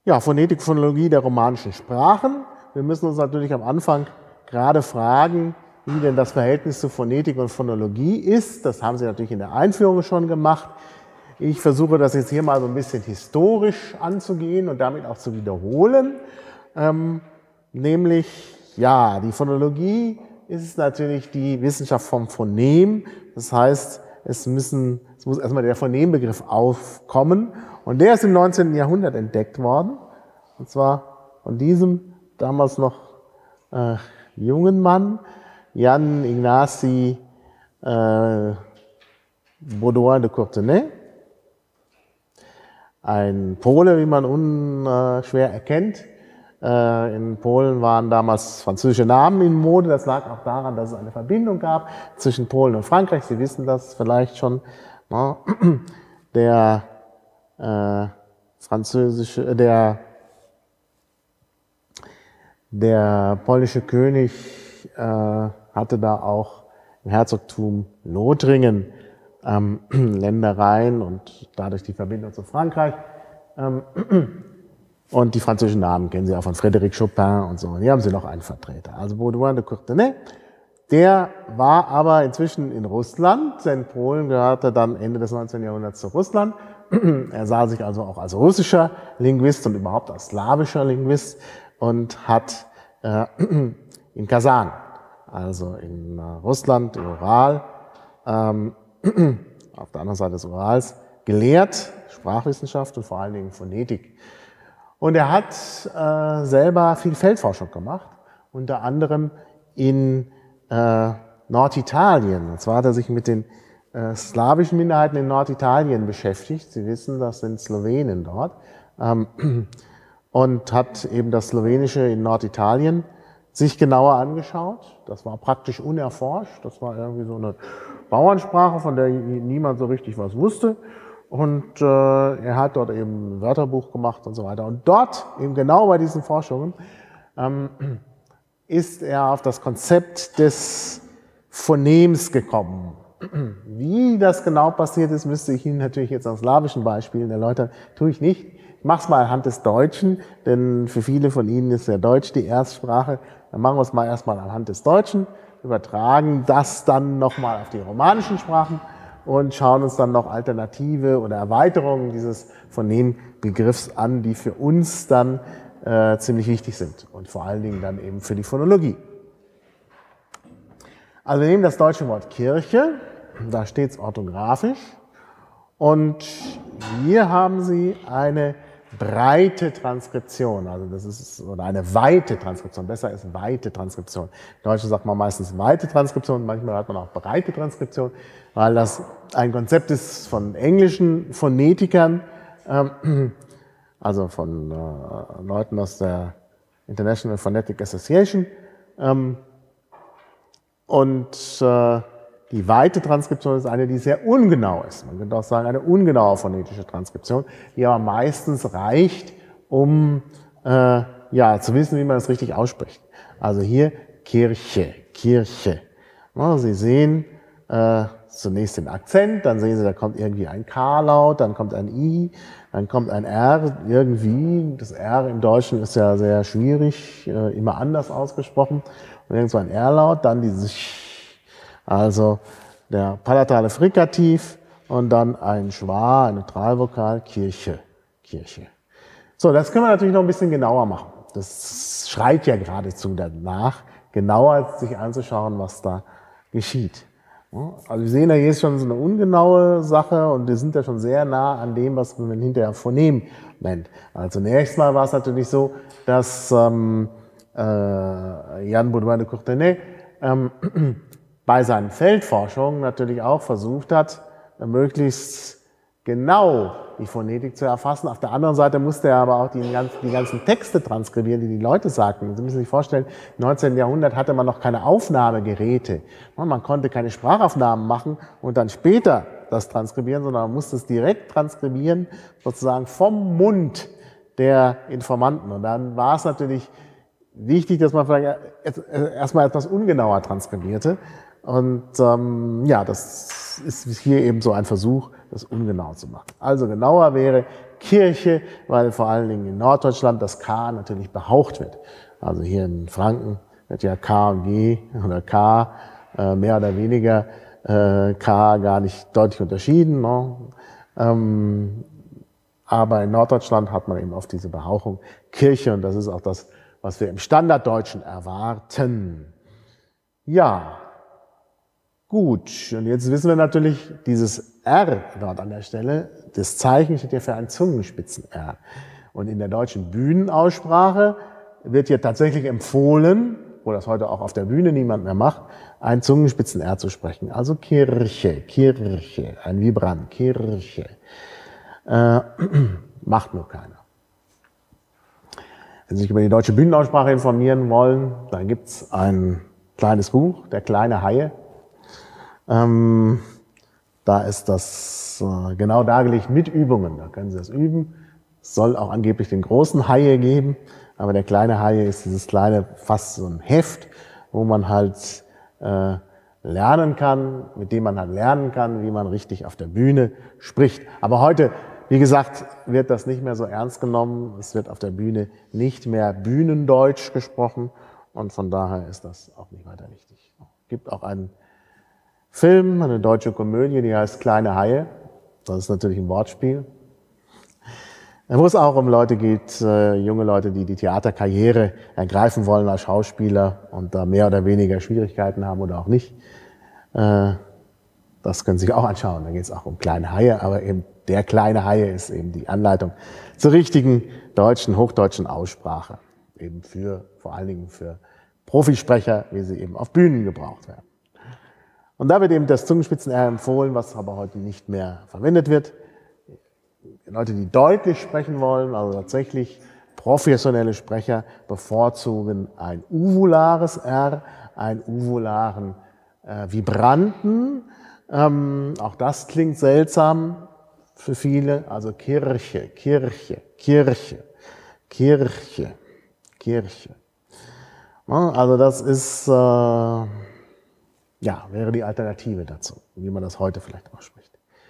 Ja, Phonetik, Phonologie der romanischen Sprachen. Wir müssen uns natürlich am Anfang gerade fragen, wie denn das Verhältnis zu Phonetik und Phonologie ist. Das haben Sie natürlich in der Einführung schon gemacht. Ich versuche das jetzt hier mal so ein bisschen historisch anzugehen und damit auch zu wiederholen. Nämlich, ja, die Phonologie ist natürlich die Wissenschaft vom Phonem. Das heißt, es muss erstmal der Phonembegriff aufkommen. Und der ist im 19. Jahrhundert entdeckt worden. Und zwar von diesem damals noch jungen Mann, Jan Ignacy Baudouin de Courtenay. Ein Pole, wie man unschwer erkennt. In Polen waren damals französische Namen in Mode. Das lag auch daran, dass es eine Verbindung gab zwischen Polen und Frankreich. Sie wissen das vielleicht schon. Der polnische König hatte da auch im Herzogtum Lothringen Ländereien und dadurch die Verbindung zu Frankreich. Und die französischen Namen kennen Sie auch von Frédéric Chopin und so. Und hier haben Sie noch einen Vertreter. Also Baudouin de Courtenay. Der war aber inzwischen in Russland, denn Polen gehörte dann Ende des 19. Jahrhunderts zu Russland. Er sah sich also auch als russischer Linguist und überhaupt als slawischer Linguist und hat in Kasan, also in Russland, im Ural, auf der anderen Seite des Urals, gelehrt, Sprachwissenschaft und vor allen Dingen Phonetik. Und er hat selber viel Feldforschung gemacht, unter anderem in Norditalien. Und zwar hat er sich mit den slawischen Minderheiten in Norditalien beschäftigt. Sie wissen, das sind Slowenen dort. Und hat eben das Slowenische in Norditalien sich genauer angeschaut. Das war praktisch unerforscht. Das war irgendwie so eine Bauernsprache, von der niemand so richtig was wusste. Und er hat dort eben ein Wörterbuch gemacht und so weiter. Und dort, eben genau bei diesen Forschungen, ist er auf das Konzept des Phonems gekommen. Wie das genau passiert ist, müsste ich Ihnen natürlich jetzt aus slawischen Beispielen erläutern. Tue ich nicht. Ich mache es mal anhand des Deutschen, denn für viele von Ihnen ist ja Deutsch die Erstsprache. Dann machen wir es mal erstmal anhand des Deutschen, übertragen das dann nochmal auf die romanischen Sprachen und schauen uns dann noch Alternative oder Erweiterungen dieses Phonembegriffs an, die für uns dann ziemlich wichtig sind und vor allen Dingen dann eben für die Phonologie. Also wir nehmen das deutsche Wort Kirche, da steht es orthografisch und hier haben Sie eine breite Transkription, also das ist, oder eine weite Transkription, besser ist weite Transkription. Im Deutschen sagt man meistens weite Transkription, manchmal hat man auch breite Transkription, weil das ein Konzept ist von englischen Phonetikern, also von Leuten aus der International Phonetic Association. Und die weite Transkription ist eine, die sehr ungenau ist. Man könnte auch sagen, eine ungenaue phonetische Transkription, die aber meistens reicht, um ja, zu wissen, wie man es richtig ausspricht. Also hier Kirche, Kirche. Ja, Sie sehen zunächst den Akzent, dann sehen Sie, da kommt irgendwie ein K-Laut, dann kommt ein I, dann kommt ein R irgendwie. Das R im Deutschen ist ja sehr schwierig, immer anders ausgesprochen. Und irgend so ein R-Laut, dann dieses Sch, also der palatale Frikativ und dann ein Schwa, ein Neutralvokal, Kirche, Kirche. So, das können wir natürlich noch ein bisschen genauer machen. Das schreit ja geradezu danach, genauer sich anzuschauen, was da geschieht. Also wir sehen, da hier ist schon so eine ungenaue Sache und wir sind ja schon sehr nah an dem, was man hinterher Phonem nennt. Also zunächst mal war es natürlich so, dass Jan Baudouin de Courtenay bei seinen Feldforschungen natürlich auch versucht hat, möglichst genau die Phonetik zu erfassen. Auf der anderen Seite musste er aber auch die ganzen Texte transkribieren, die die Leute sagten. Sie müssen sich vorstellen, im 19. Jahrhundert hatte man noch keine Aufnahmegeräte. Man konnte keine Sprachaufnahmen machen und dann später das transkribieren, sondern man musste es direkt transkribieren, sozusagen vom Mund der Informanten. Und dann war es natürlich wichtig, dass man vielleicht erstmal etwas ungenauer transkribierte. Und ja, das ist hier eben so ein Versuch, das ungenau zu machen. Also genauer wäre Kirche, weil vor allen Dingen in Norddeutschland das K natürlich behaucht wird. Also hier in Franken wird ja K und G oder K mehr oder weniger K gar nicht deutlich unterschieden. Ne? Aber in Norddeutschland hat man eben oft diese Behauchung Kirche und das ist auch das, was wir im Standarddeutschen erwarten. Ja, gut. Und jetzt wissen wir natürlich, dieses R dort an der Stelle, das Zeichen steht ja für ein Zungenspitzen-R. Und in der deutschen Bühnenaussprache wird ja tatsächlich empfohlen, wo das heute auch auf der Bühne niemand mehr macht, ein Zungenspitzen-R zu sprechen. Also Kirche, Kirche, ein Vibrant, Kirche. Macht nur keiner. Wenn Sie sich über die deutsche Bühnenaussprache informieren wollen, dann gibt's ein kleines Buch, Der kleine Haie. Da ist das genau dargelegt mit Übungen. Da können Sie das üben. Es soll auch angeblich den großen Haie geben, aber der kleine Haie ist dieses kleine, fast so ein Heft, wo man halt lernen kann, mit dem man halt lernen kann, wie man richtig auf der Bühne spricht. Aber heute, wie gesagt, wird das nicht mehr so ernst genommen. Es wird auf der Bühne nicht mehr Bühnendeutsch gesprochen und von daher ist das auch nicht weiter wichtig. Es gibt auch einen Film, eine deutsche Komödie, die heißt Kleine Haie. Das ist natürlich ein Wortspiel. Wo es auch um Leute geht, junge Leute, die die Theaterkarriere ergreifen wollen als Schauspieler und da mehr oder weniger Schwierigkeiten haben oder auch nicht. Das können Sie sich auch anschauen. Da geht es auch um kleine Haie, aber eben der kleine Haie ist eben die Anleitung zur richtigen deutschen, hochdeutschen Aussprache. Eben vor allen Dingen für Profisprecher, wie sie eben auf Bühnen gebraucht werden. Und da wird eben das Zungenspitzen-R empfohlen, was aber heute nicht mehr verwendet wird. Leute, die deutlich sprechen wollen, also tatsächlich professionelle Sprecher, bevorzugen ein uvulares R, einen uvularen Vibranten. Auch das klingt seltsam für viele. Also Kirche, Kirche, Kirche, Kirche, Kirche. Also das ist, wäre die Alternative dazu, wie man das heute vielleicht ausspricht.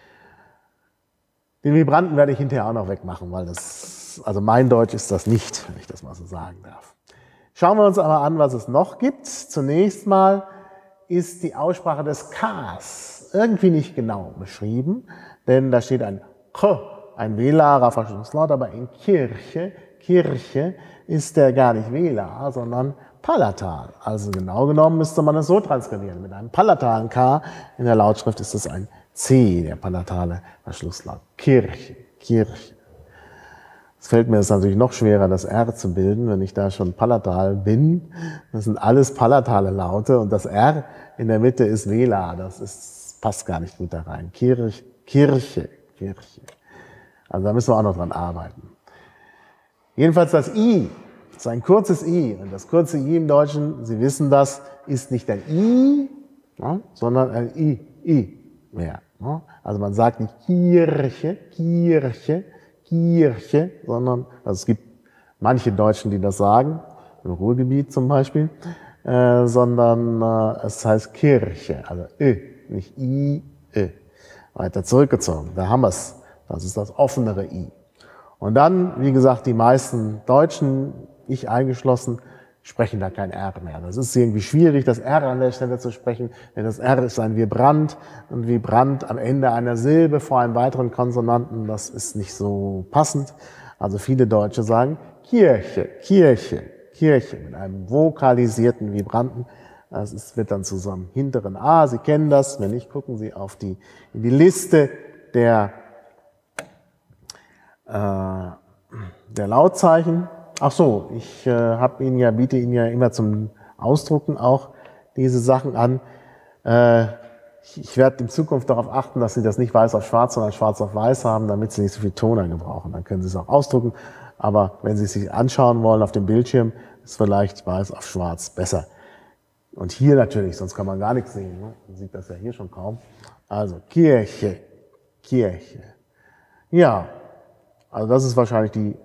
Den Vibranten werde ich hinterher auch noch wegmachen, weil also mein Deutsch ist das nicht, wenn ich das mal so sagen darf. Schauen wir uns aber an, was es noch gibt. Zunächst mal ist die Aussprache des Ks irgendwie nicht genau beschrieben, denn da steht ein K, ein velarer Verschlusslaut, aber in Kirche, Kirche ist der gar nicht velar, sondern palatal. Also genau genommen müsste man es so transkribieren. Mit einem palatalen K in der Lautschrift ist es ein C, der palatale Verschlusslaut. Kirche, Kirche. Es fällt mir jetzt natürlich noch schwerer, das R zu bilden, wenn ich da schon palatal bin. Das sind alles palatale Laute und das R in der Mitte ist velar. Passt gar nicht gut da rein. Kirche, Kirche, Kirche. Also da müssen wir auch noch dran arbeiten. Jedenfalls das I, das ist ein kurzes I. Und das kurze I im Deutschen, Sie wissen das, ist nicht ein I, sondern ein I mehr. Also man sagt nicht Kirche, Kirche, Kirche, sondern, also es gibt manche Deutschen, die das sagen, im Ruhrgebiet zum Beispiel, sondern es heißt Kirche, also nicht I, weiter zurückgezogen. Da haben wir es. Das ist das offenere I. Und dann, wie gesagt, die meisten Deutschen, ich eingeschlossen, sprechen da kein R mehr. Das ist irgendwie schwierig, das R an der Stelle zu sprechen, denn das R ist ein Vibrant und Vibrant am Ende einer Silbe vor einem weiteren Konsonanten, das ist nicht so passend. Also viele Deutsche sagen Kirche, Kirche, Kirche mit einem vokalisierten Vibranten. Wird dann zu so einem hinteren A. Sie kennen das. Wenn nicht, gucken Sie in die Liste der Lautzeichen. Ach so, ich biete Ihnen ja immer zum Ausdrucken auch diese Sachen an. Ich werde in Zukunft darauf achten, dass Sie das nicht weiß auf schwarz, sondern schwarz auf weiß haben, damit Sie nicht so viel Toner gebrauchen. Dann können Sie es auch ausdrucken. Aber wenn Sie es sich anschauen wollen auf dem Bildschirm, ist vielleicht weiß auf schwarz besser. Und hier natürlich, sonst kann man gar nichts sehen. Ne? Man sieht das ja hier schon kaum. Also Kirche, Kirche. Ja, also das ist wahrscheinlich die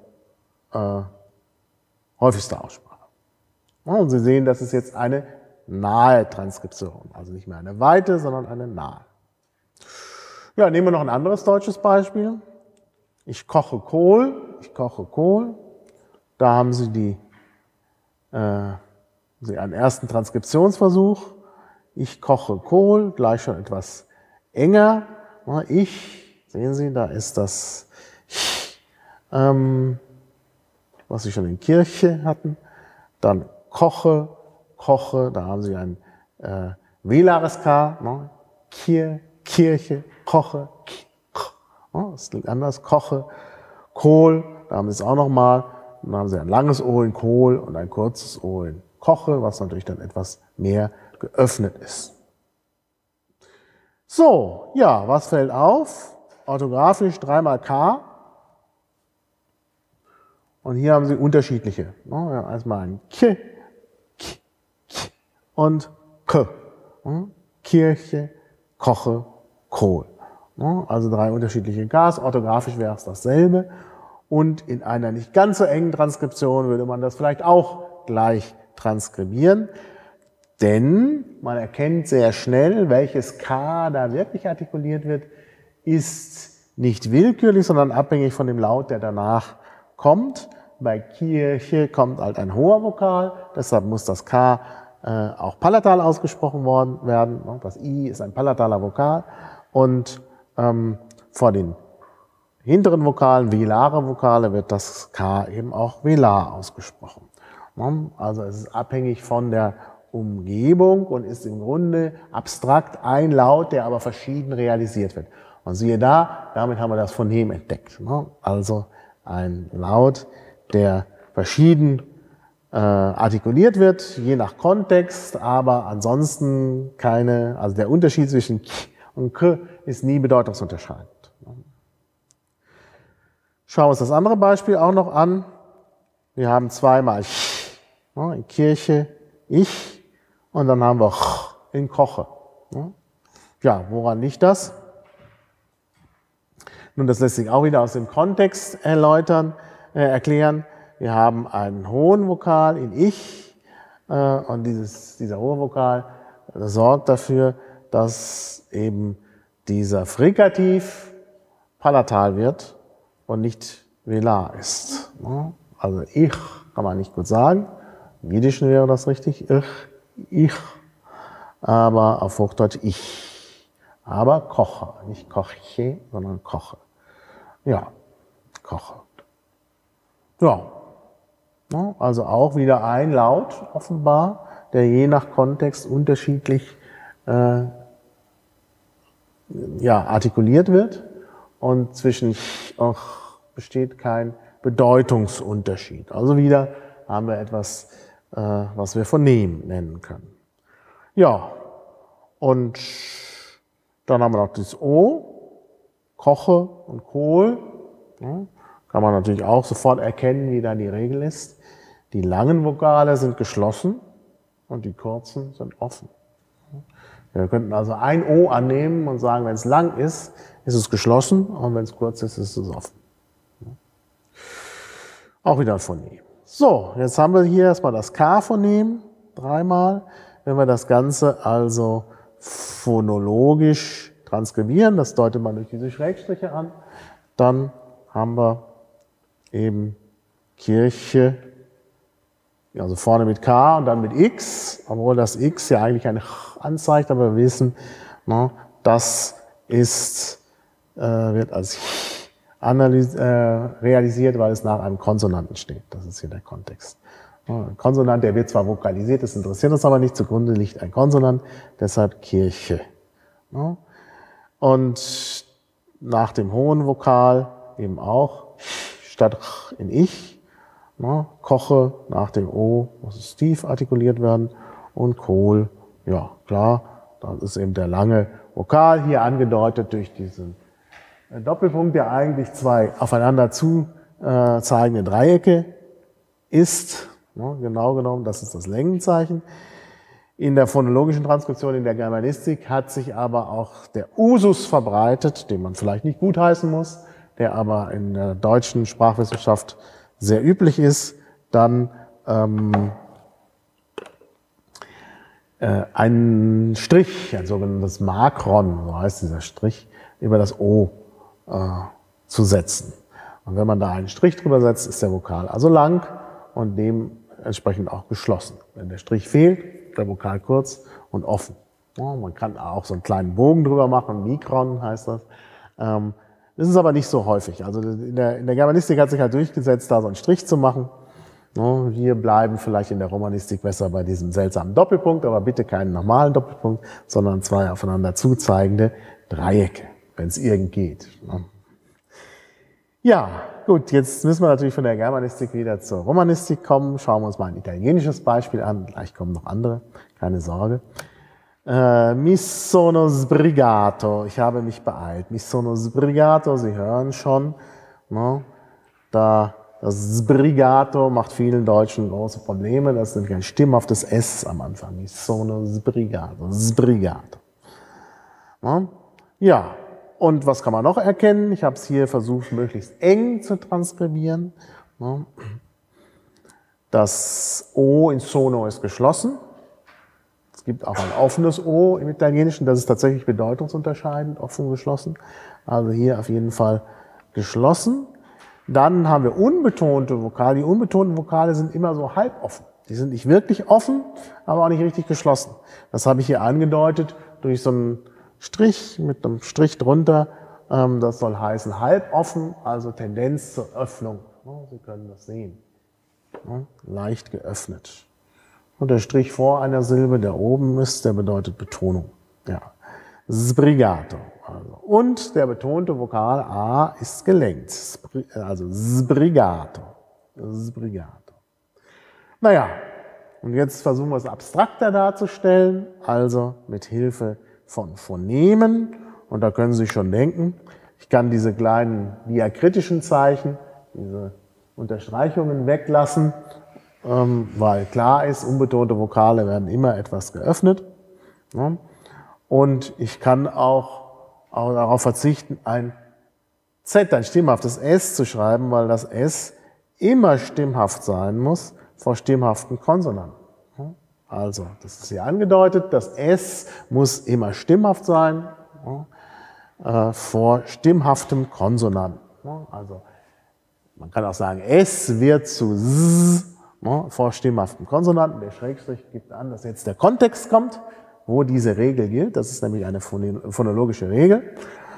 häufigste Aussprache. Und Sie sehen, das ist jetzt eine nahe Transkription. Also nicht mehr eine weite, sondern eine nahe. Ja, nehmen wir noch ein anderes deutsches Beispiel. Ich koche Kohl, ich koche Kohl. Da haben Sie einen ersten Transkriptionsversuch. Ich koche Kohl, gleich schon etwas enger. Sehen Sie, da ist das, was Sie schon in Kirche hatten. Dann koche, da haben Sie ein velares K. Kirche, koche, das klingt anders, koche, Kohl, da haben Sie es auch nochmal. Dann haben Sie ein langes O in Kohl und ein kurzes O in koche, was natürlich dann etwas mehr geöffnet ist. So, ja, was fällt auf? Orthografisch 3-mal K. Und hier haben Sie unterschiedliche. Erstmal ein K und K. Kirche, koche, Kohl. Also 3 unterschiedliche Ks. Orthografisch wäre es dasselbe. Und in einer nicht ganz so engen Transkription würde man das vielleicht auch gleich transkribieren. Denn man erkennt sehr schnell, welches K da wirklich artikuliert wird, ist nicht willkürlich, sondern abhängig von dem Laut, der danach kommt. Bei Kirche kommt halt ein hoher Vokal, deshalb muss das K auch palatal ausgesprochen werden. Das I ist ein palataler Vokal und vor den hinteren Vokalen, velare Vokale, wird das K eben auch velar ausgesprochen. Also es ist abhängig von der Umgebung und ist im Grunde abstrakt ein Laut, der aber verschieden realisiert wird. Und siehe da, damit haben wir das Phonem entdeckt. Also ein Laut, der verschieden artikuliert wird, je nach Kontext, aber ansonsten also der Unterschied zwischen K und K ist nie bedeutungsunterscheidend. Schauen wir uns das andere Beispiel auch noch an. Wir haben 2-mal in Kirche, ich, und dann haben wir in Koche. Ja, woran liegt das? Nun, das lässt sich auch wieder aus dem Kontext erklären. Wir haben einen hohen Vokal in ich und dieser hohe Vokal sorgt dafür, dass eben dieser Frikativ palatal wird und nicht velar ist. Also ich kann man nicht gut sagen. Im Jiddischen wäre das richtig, ich, aber auf Hochdeutsch ich. Aber koche, nicht koche, sondern koche. Ja, koche. Ja, also auch wieder ein Laut offenbar, der je nach Kontext unterschiedlich artikuliert wird und zwischen besteht kein Bedeutungsunterschied. Also wieder haben wir etwas, was wir Phonem nennen können. Ja, und dann haben wir noch das O, Koche und Kohl. Kann man natürlich auch sofort erkennen, wie da die Regel ist. Die langen Vokale sind geschlossen und die kurzen sind offen. Wir könnten also ein O annehmen und sagen, wenn es lang ist, ist es geschlossen und wenn es kurz ist, ist es offen. Auch wieder ein Phonem. So, jetzt haben wir hier erstmal das K-Phonem, 3-mal. Wenn wir das Ganze also phonologisch transkribieren, das deutet man durch diese Schrägstriche an, dann haben wir eben Kirche, also vorne mit K und dann mit X, obwohl das X ja eigentlich ein Ch anzeigt, aber wir wissen, das wird als realisiert, weil es nach einem Konsonanten steht. Das ist hier der Kontext. Ein Konsonant, der wird zwar vokalisiert, das interessiert uns aber nicht, zugrunde liegt ein Konsonant, deshalb Kirche. Und nach dem hohen Vokal eben auch statt in ich, koche, nach dem O muss es tief artikuliert werden und Kohl, ja klar, das ist eben der lange Vokal, hier angedeutet durch diesen Doppelpunkt, der eigentlich 2 aufeinander zu zeigende Dreiecke ist. Genau genommen, das ist das Längenzeichen. In der phonologischen Transkription, in der Germanistik hat sich aber auch der Usus verbreitet, den man vielleicht nicht gutheißen muss, der aber in der deutschen Sprachwissenschaft sehr üblich ist, dann einen Strich, ein sogenanntes Makron, so heißt dieser Strich, über das O zu setzen. Und wenn man da einen Strich drüber setzt, ist der Vokal also lang und dementsprechend auch geschlossen. Wenn der Strich fehlt, der Vokal kurz und offen. Ja, man kann auch so einen kleinen Bogen drüber machen, Mikron heißt das. Das ist aber nicht so häufig. Also in der Germanistik hat sich halt durchgesetzt, da so einen Strich zu machen. Ja, wir bleiben vielleicht in der Romanistik besser bei diesem seltsamen Doppelpunkt, aber bitte keinen normalen Doppelpunkt, sondern zwei aufeinander zuzeigende Dreiecke, wenn es irgend geht. Ja, gut, jetzt müssen wir natürlich von der Germanistik wieder zur Romanistik kommen. Schauen wir uns mal ein italienisches Beispiel an. Gleich kommen noch andere, keine Sorge. Mi sono sbrigato. Ich habe mich beeilt. Mi sono sbrigato, Sie hören schon. Ne? Das Sbrigato macht vielen Deutschen große Probleme. Das ist nämlich ein stimmhaftes S am Anfang. Mi sono sbrigato. Sbrigato. Ne? Ja. Und was kann man noch erkennen? Ich habe es hier versucht, möglichst eng zu transkribieren. Das O in Sono ist geschlossen. Es gibt auch ein offenes O im Italienischen. Das ist tatsächlich bedeutungsunterscheidend, offen, geschlossen. Also hier auf jeden Fall geschlossen. Dann haben wir unbetonte Vokale. Die unbetonten Vokale sind immer so halb offen. Die sind nicht wirklich offen, aber auch nicht richtig geschlossen. Das habe ich hier angedeutet durch so einen Strich mit einem Strich drunter, das soll heißen halb offen, also Tendenz zur Öffnung. Sie können das sehen. Leicht geöffnet. Und der Strich vor einer Silbe, der oben ist, der bedeutet Betonung. Ja. Sbrigato. Also. Und der betonte Vokal A ist gelenkt. Also Sbrigato. Sbrigato. Naja, und jetzt versuchen wir es abstrakter darzustellen, also mit Hilfe von Phonemen, und da können Sie sich schon denken, ich kann diese kleinen diakritischen Zeichen, diese Unterstreichungen weglassen, weil klar ist, unbetonte Vokale werden immer etwas geöffnet. Und ich kann auch darauf verzichten, ein Z, ein stimmhaftes S zu schreiben, weil das S immer stimmhaft sein muss vor stimmhaften Konsonanten. Also, das ist hier angedeutet, das S muss immer stimmhaft sein vor stimmhaftem Konsonanten. Also, man kann auch sagen, S wird zu S vor stimmhaftem Konsonanten. Der Schrägstrich gibt an, dass jetzt der Kontext kommt, wo diese Regel gilt. Das ist nämlich eine phonologische Regel.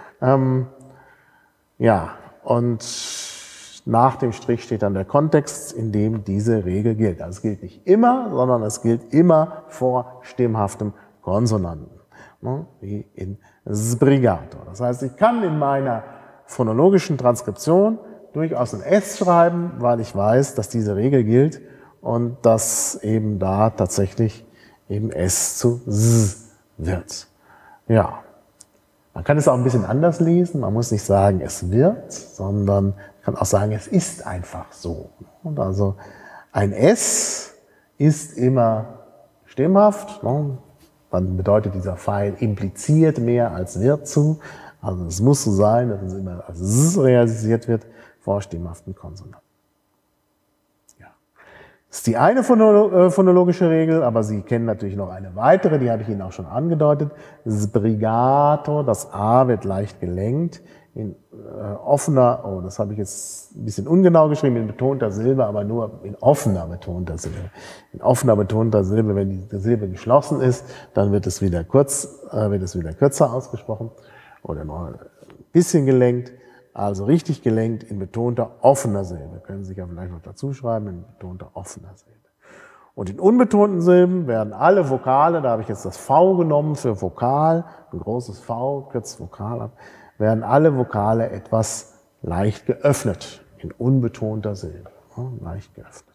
Ja, und nach dem Strich steht dann der Kontext, in dem diese Regel gilt. Also es gilt nicht immer, sondern es gilt immer vor stimmhaftem Konsonanten, wie in Sbrigato. Das heißt, ich kann in meiner phonologischen Transkription durchaus ein S schreiben, weil ich weiß, dass diese Regel gilt und dass eben da tatsächlich eben S zu S wird. Ja. Man kann es auch ein bisschen anders lesen. Man muss nicht sagen, es wird, sondern man kann auch sagen, es ist einfach so. Und also ein S ist immer stimmhaft. Dann bedeutet dieser Pfeil impliziert mehr als wird zu. Also es muss so sein, dass es immer als S realisiert wird vor stimmhaften Konsonanten. Ja. Das ist die eine phonologische Regel, aber Sie kennen natürlich noch eine weitere, die habe ich Ihnen auch schon angedeutet. Sbrigato, das A wird leicht gelenkt in offener, oh, das habe ich jetzt ein bisschen ungenau geschrieben, in betonter Silbe, aber nur in offener betonter Silbe. In offener betonter Silbe, wenn die Silbe geschlossen ist, dann wird es wieder kürzer ausgesprochen oder noch ein bisschen gelenkt. Also richtig gelenkt in betonter offener Silbe. Können Sie sich ja vielleicht noch dazu schreiben, in betonter offener Silbe. Und in unbetonten Silben werden alle Vokale, da habe ich jetzt das V genommen für Vokal, ein großes V, kürzt Vokal ab, werden alle Vokale etwas leicht geöffnet, in unbetonter Silbe. Leicht geöffnet.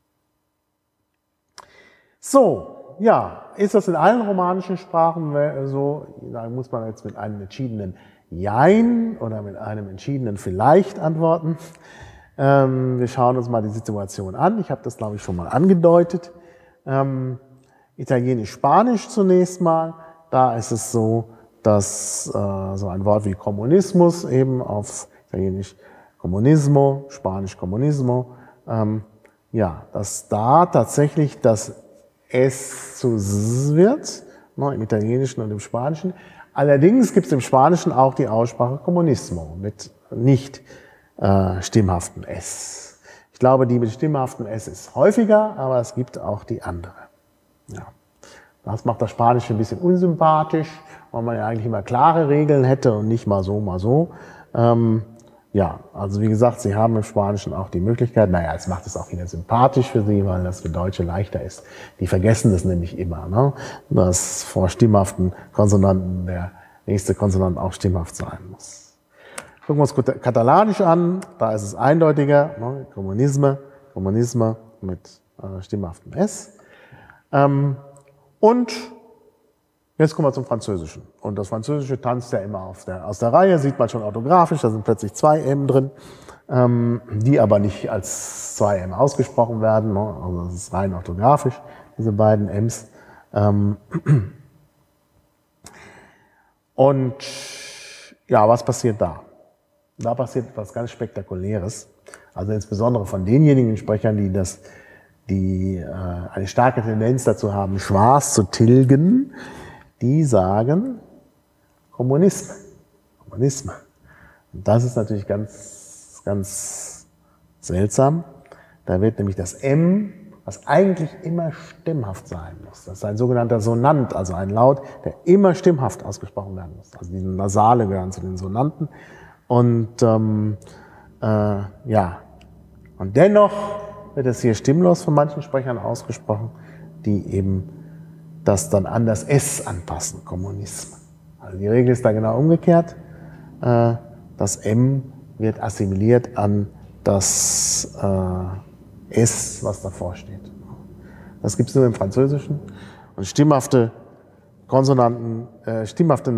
So, ja, ist das in allen romanischen Sprachen so? Da muss man jetzt mit einem entschiedenen Jein oder mit einem entschiedenen Vielleicht antworten. Wir schauen uns mal die Situation an. Ich habe das, glaube ich, schon mal angedeutet. Italienisch-Spanisch zunächst mal. Da ist es so, dass so ein Wort wie Kommunismus eben auf Italienisch Comunismo, Spanisch Comunismo, ja, dass da tatsächlich das S zu S wird, im Italienischen und im Spanischen. Allerdings gibt es im Spanischen auch die Aussprache Comunismo mit nicht stimmhaften S. Ich glaube, die mit stimmhaftem S ist häufiger, aber es gibt auch die andere. Ja. Das macht das Spanische ein bisschen unsympathisch, weil man ja eigentlich immer klare Regeln hätte und nicht mal so, mal so. Ja, also wie gesagt, Sie haben im Spanischen auch die Möglichkeit, naja, es macht es auch wieder sympathisch für Sie, weil das für Deutsche leichter ist. Die vergessen das nämlich immer, ne? Dass vor stimmhaften Konsonanten der nächste Konsonant auch stimmhaft sein muss. Gucken wir uns Katalanisch an, da ist es eindeutiger, ne? Kommunisme mit stimmhaftem S. Und jetzt kommen wir zum Französischen. Und das Französische tanzt ja immer aus der Reihe, sieht man schon orthografisch, da sind plötzlich 2 M drin, die aber nicht als 2 M ausgesprochen werden. Ne? Also das ist rein orthografisch, diese beiden Ms. Und ja, was passiert da? Da passiert etwas ganz Spektakuläres. Also insbesondere von denjenigen Sprechern, die eine starke Tendenz dazu haben, Schwarz zu tilgen, die sagen Kommunisme. Und das ist natürlich ganz, ganz seltsam. Da wird nämlich das M, was eigentlich immer stimmhaft sein muss. Das ist ein sogenannter Sonant, also ein Laut, der immer stimmhaft ausgesprochen werden muss. Also die Nasale gehören zu den Sonanten. Und ja, und dennoch wird es hier stimmlos von manchen Sprechern ausgesprochen, die eben das dann an das S anpassen, Kommunismus. Also die Regel ist da genau umgekehrt. Das M wird assimiliert an das S, was davor steht. Das gibt es nur im Französischen. Und stimmhafte Konsonanten, stimmhafte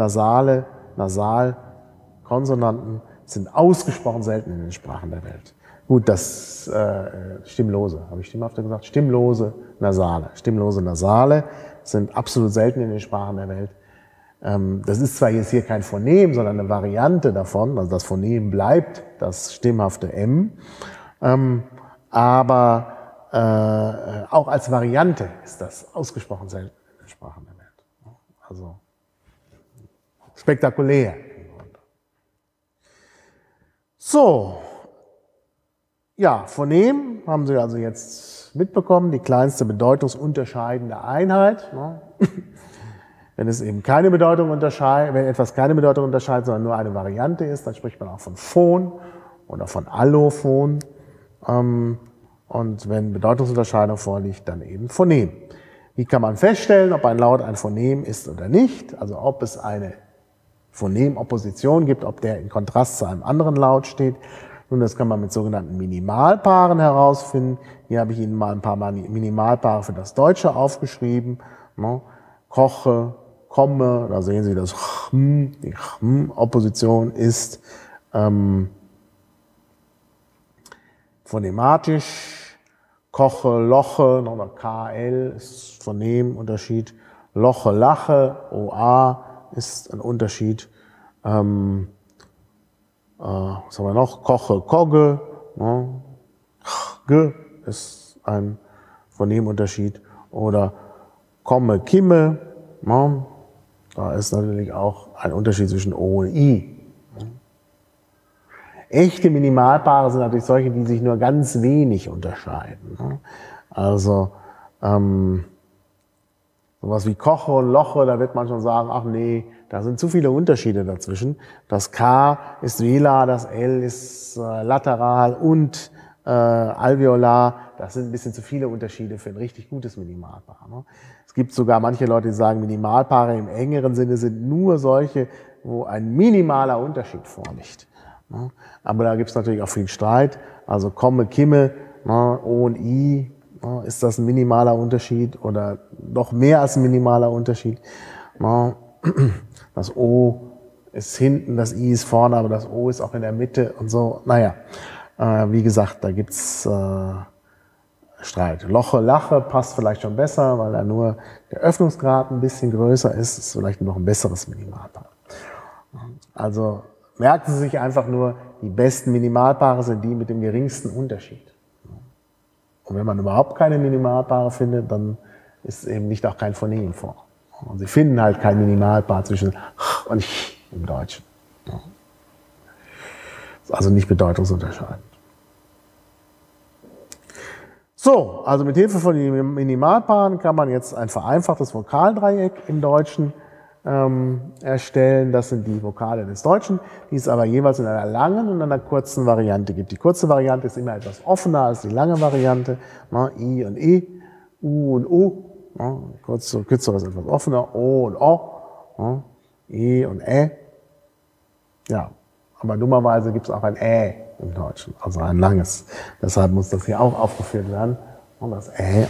Nasalkonsonanten sind ausgesprochen selten in den Sprachen der Welt. Gut, das Stimmlose, habe ich stimmhafte gesagt? Stimmlose Nasale sind absolut selten in den Sprachen der Welt. Das ist zwar jetzt hier kein Phonem, sondern eine Variante davon, also das Phonem bleibt das stimmhafte M, aber auch als Variante ist das ausgesprochen selten in den Sprachen der Welt. Also spektakulär. So, ja, Phonem haben Sie also jetzt mitbekommen, die kleinste bedeutungsunterscheidende Einheit. Ne? Wenn es eben keine Bedeutung unterscheidet, wenn etwas keine Bedeutung unterscheidet, sondern nur eine Variante ist, dann spricht man auch von Phon oder von Allophon. Und wenn Bedeutungsunterscheidung vorliegt, dann eben Phonem. Wie kann man feststellen, ob ein Laut ein Phonem ist oder nicht? Also ob es eine Phonemopposition gibt, ob der in Kontrast zu einem anderen Laut steht. Nun, das kann man mit sogenannten Minimalpaaren herausfinden. Hier habe ich Ihnen mal ein paar Minimalpaare für das Deutsche aufgeschrieben. Koche, komme, da sehen Sie das die Opposition ist phonematisch. Koche, Loche, oder KL ist Phonemunterschied. Loche, Lache, OA ist ein Unterschied. Was haben wir noch? Koche, Kogge, ne? G ist ein Phonemunterschied. Oder komme, Kimme, ne? Da ist natürlich auch ein Unterschied zwischen O und I. Echte Minimalpaare sind natürlich solche, die sich nur ganz wenig unterscheiden. Ne? Also sowas wie Koche und Loche, da wird man schon sagen, ach nee, da sind zu viele Unterschiede dazwischen. Das K ist velar, das L ist lateral und alveolar. Das sind ein bisschen zu viele Unterschiede für ein richtig gutes Minimalpaar. Ne? Es gibt sogar manche Leute, die sagen, Minimalpaare im engeren Sinne sind nur solche, wo ein minimaler Unterschied vorliegt. Ne? Aber da gibt es natürlich auch viel Streit. Also komme, Kimme, ne, O und I, ne, ist das ein minimaler Unterschied oder noch mehr als ein minimaler Unterschied? Ne? Das O ist hinten, das I ist vorne, aber das O ist auch in der Mitte und so. Naja, wie gesagt, da gibt's Streit. Loche, Lache passt vielleicht schon besser, weil da nur der Öffnungsgrad ein bisschen größer ist. Ist vielleicht noch ein besseres Minimalpaar. Also merken Sie sich einfach nur, die besten Minimalpaare sind die mit dem geringsten Unterschied. Und wenn man überhaupt keine Minimalpaare findet, dann ist eben nicht auch kein Phonem vor. Und Sie finden halt kein Minimalpaar zwischen ch und ch im Deutschen. Ist also nicht bedeutungsunterscheidend. So, also mit Hilfe von den Minimalpaaren kann man jetzt ein vereinfachtes Vokaldreieck im Deutschen erstellen. Das sind die Vokale des Deutschen, die es aber jeweils in einer langen und einer kurzen Variante gibt. Die kurze Variante ist immer etwas offener als die lange Variante. I und E, U und O. Kürzere ist etwas offener. O und O. E und Ä. Ja, aber dummerweise gibt es auch ein Ä im Deutschen, also ein langes. Deshalb muss das hier auch aufgeführt werden. Und das Ä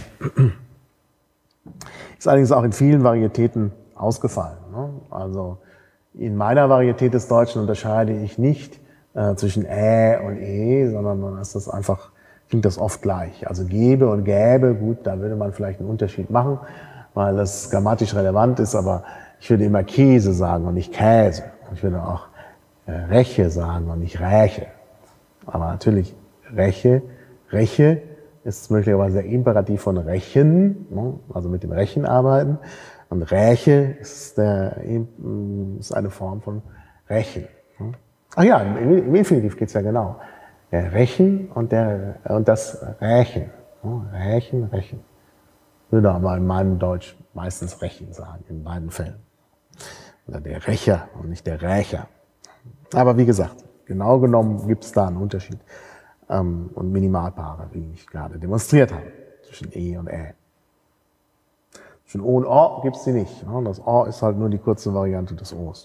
ist allerdings auch in vielen Varietäten ausgefallen. Also in meiner Varietät des Deutschen unterscheide ich nicht zwischen Ä und E, sondern dann ist das einfach, klingt das oft gleich. Also gebe und gäbe, gut, da würde man vielleicht einen Unterschied machen, weil das grammatisch relevant ist, aber ich würde immer Käse sagen und nicht Käse. Ich würde auch Reche sagen und nicht Räche. Aber natürlich Reche ist möglicherweise der Imperativ von rächen, also mit dem Rechen arbeiten. Und Räche ist eine Form von Rächen. Ach ja, im Infinitiv geht's ja genau. Der Rächen und das Rächen. Rächen. Würde aber in meinem Deutsch meistens Rächen sagen, in beiden Fällen. Oder der Rächer und nicht der Rächer. Aber wie gesagt, genau genommen gibt's da einen Unterschied. Und Minimalpaare, wie ich gerade demonstriert habe, zwischen E und Ä. Zwischen O und O gibt's die nicht. Das O ist halt nur die kurze Variante des O's.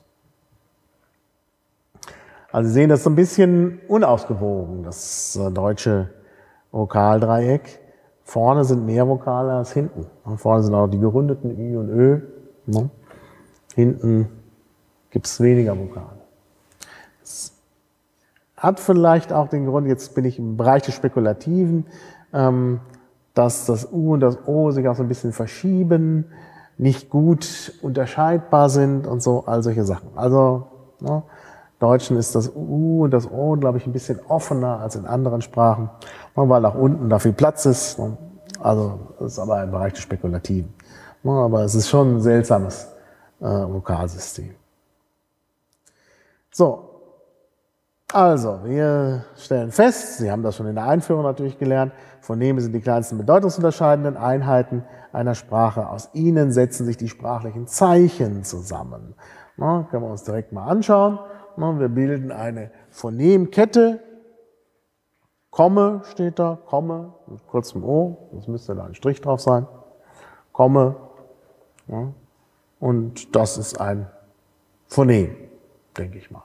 Also Sie sehen, das ist so ein bisschen unausgewogen, das deutsche Vokaldreieck. Vorne sind mehr Vokale als hinten. Vorne sind auch die gerundeten Ü und Ö. Hinten gibt's weniger Vokale. Das hat vielleicht auch den Grund, jetzt bin ich im Bereich des Spekulativen, dass das U und das O sich auch so ein bisschen verschieben, nicht gut unterscheidbar sind und so, all solche Sachen. Also im Deutschen ist das U und das O, glaube ich, ein bisschen offener als in anderen Sprachen, weil nach unten da viel Platz ist. Also das ist aber im Bereich des Spekulativen. Aber es ist schon ein seltsames Vokalsystem. So. Also, wir stellen fest, Sie haben das schon in der Einführung natürlich gelernt, Phoneme sind die kleinsten bedeutungsunterscheidenden Einheiten einer Sprache. Aus ihnen setzen sich die sprachlichen Zeichen zusammen. Können wir uns direkt mal anschauen. Wir bilden eine Phonemkette. Komme steht da, Komme, mit kurzem O, jetzt müsste da ein Strich drauf sein. Komme. Und das ist ein Phonem, denke ich mal.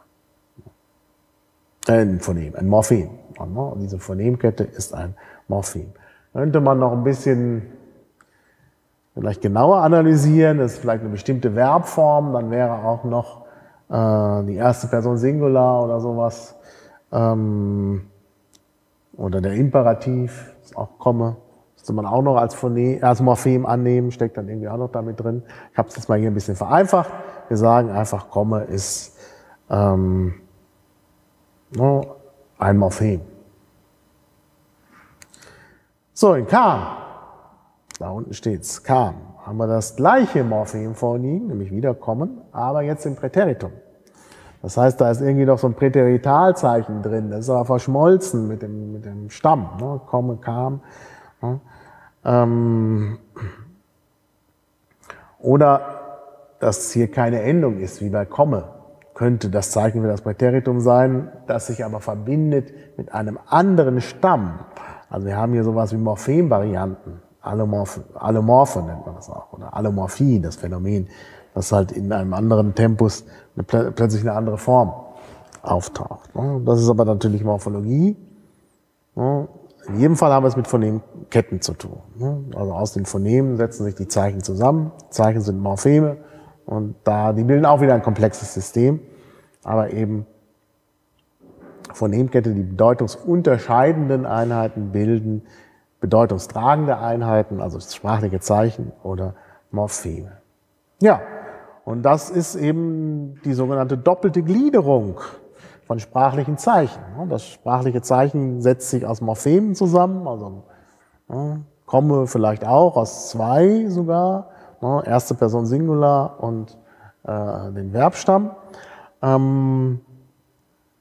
Ein Phonem, ein Morphem. Und diese Phonemkette ist ein Morphem. Könnte man noch ein bisschen vielleicht genauer analysieren, das ist vielleicht eine bestimmte Verbform, dann wäre auch noch die erste Person Singular oder sowas. Oder der Imperativ, ist auch komme, müsste man auch noch als Morphem annehmen, steckt dann irgendwie auch noch damit drin. Ich habe es jetzt mal hier ein bisschen vereinfacht. Wir sagen einfach, komme ist ein Morphem. So, in kam, da unten steht's, kam, haben wir das gleiche Morphem vorliegen, nämlich wieder kommen, aber jetzt im Präteritum. Das heißt, da ist irgendwie noch so ein Präteritalzeichen drin, das ist aber verschmolzen mit dem Stamm, komme, kam. Oder dass hier keine Endung ist, wie bei komme. Könnte das Zeichen für das Präteritum sein, das sich aber verbindet mit einem anderen Stamm. Also wir haben hier sowas wie Morphemvarianten, Allomorphe nennt man das auch, oder Allomorphie, das Phänomen, das halt in einem anderen Tempus plötzlich eine andere Form auftaucht. Das ist aber natürlich Morphologie. In jedem Fall haben wir es mit Phonemketten zu tun. Also aus den Phonemen setzen sich die Zeichen zusammen, Zeichen sind Morpheme und die bilden auch wieder ein komplexes System. Aber eben Phonemkette, die bedeutungsunterscheidenden Einheiten bilden bedeutungstragende Einheiten, also sprachliche Zeichen oder Morpheme. Ja, und das ist eben die sogenannte doppelte Gliederung von sprachlichen Zeichen. Das sprachliche Zeichen setzt sich aus Morphemen zusammen, also komme vielleicht auch aus zwei sogar, erste Person Singular und den Verbstamm. Also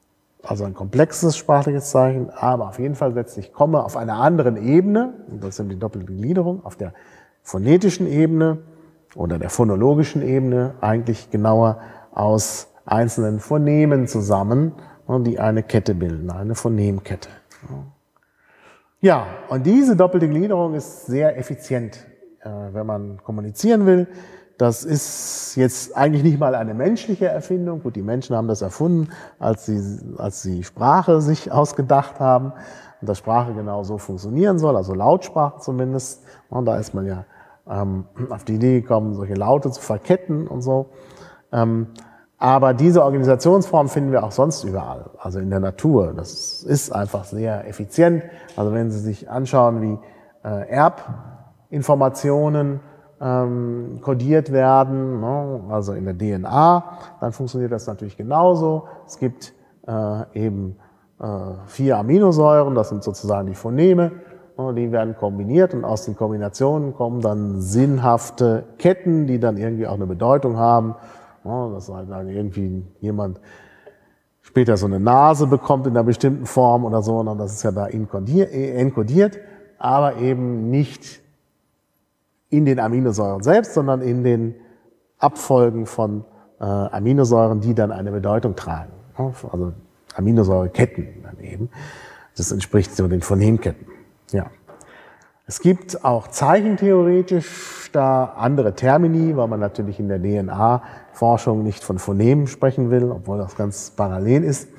also ein komplexes sprachliches Zeichen, aber auf jeden Fall setzt sich Komme auf einer anderen Ebene, und das ist die doppelte Gliederung, auf der phonetischen Ebene oder der phonologischen Ebene, eigentlich genauer aus einzelnen Phonemen zusammen, die eine Kette bilden, eine Phonemkette. Ja, und diese doppelte Gliederung ist sehr effizient, wenn man kommunizieren will. Das ist jetzt eigentlich nicht mal eine menschliche Erfindung. Gut, die Menschen haben das erfunden, als sie Sprache sich ausgedacht haben und dass Sprache genau so funktionieren soll, also Lautsprache zumindest. Und da ist man ja auf die Idee gekommen, solche Laute zu verketten und so. Aber diese Organisationsform finden wir auch sonst überall, also in der Natur. Das ist einfach sehr effizient. Also wenn Sie sich anschauen, wie Erbinformationen kodiert werden, ne, also in der DNA, dann funktioniert das natürlich genauso. Es gibt eben 4 Aminosäuren, das sind sozusagen die Phoneme, die werden kombiniert und aus den Kombinationen kommen dann sinnhafte Ketten, die dann irgendwie auch eine Bedeutung haben. Dass halt dann irgendwie jemand später so eine Nase bekommt in einer bestimmten Form oder so, und das ist ja da enkodiert, aber eben nicht in den Aminosäuren selbst, sondern in den Abfolgen von Aminosäuren, die dann eine Bedeutung tragen. Also Aminosäureketten dann eben. Das entspricht so den Phonemketten. Ja. Es gibt auch zeichentheoretisch da andere Termini, weil man natürlich in der DNA-Forschung nicht von Phonemen sprechen will, obwohl das ganz parallel ist.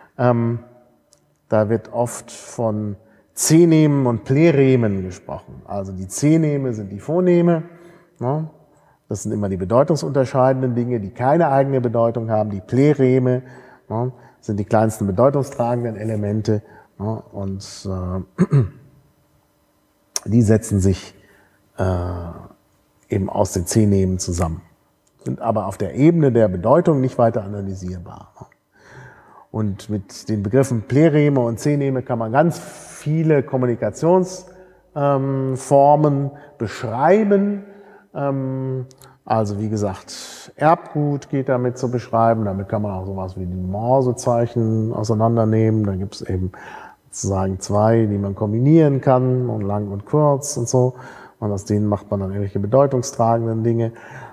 Da wird oft von Zenemen und Pleremen gesprochen. Also die Zeneme sind die Phoneme. Ne? Das sind immer die bedeutungsunterscheidenden Dinge, die keine eigene Bedeutung haben. Die Plereme, ne, sind die kleinsten bedeutungstragenden Elemente. Ne? Und die setzen sich eben aus den Zenemen zusammen, sind aber auf der Ebene der Bedeutung nicht weiter analysierbar. Und mit den Begriffen Plereme und Zeneme kann man ganz viele Kommunikationsformen beschreiben. Also wie gesagt, Erbgut geht damit zu beschreiben, damit kann man auch sowas wie die Morsezeichen auseinandernehmen. Da gibt es eben sozusagen 2, die man kombinieren kann, und lang und kurz und so. Und aus denen macht man dann irgendwelche bedeutungstragenden Dinge.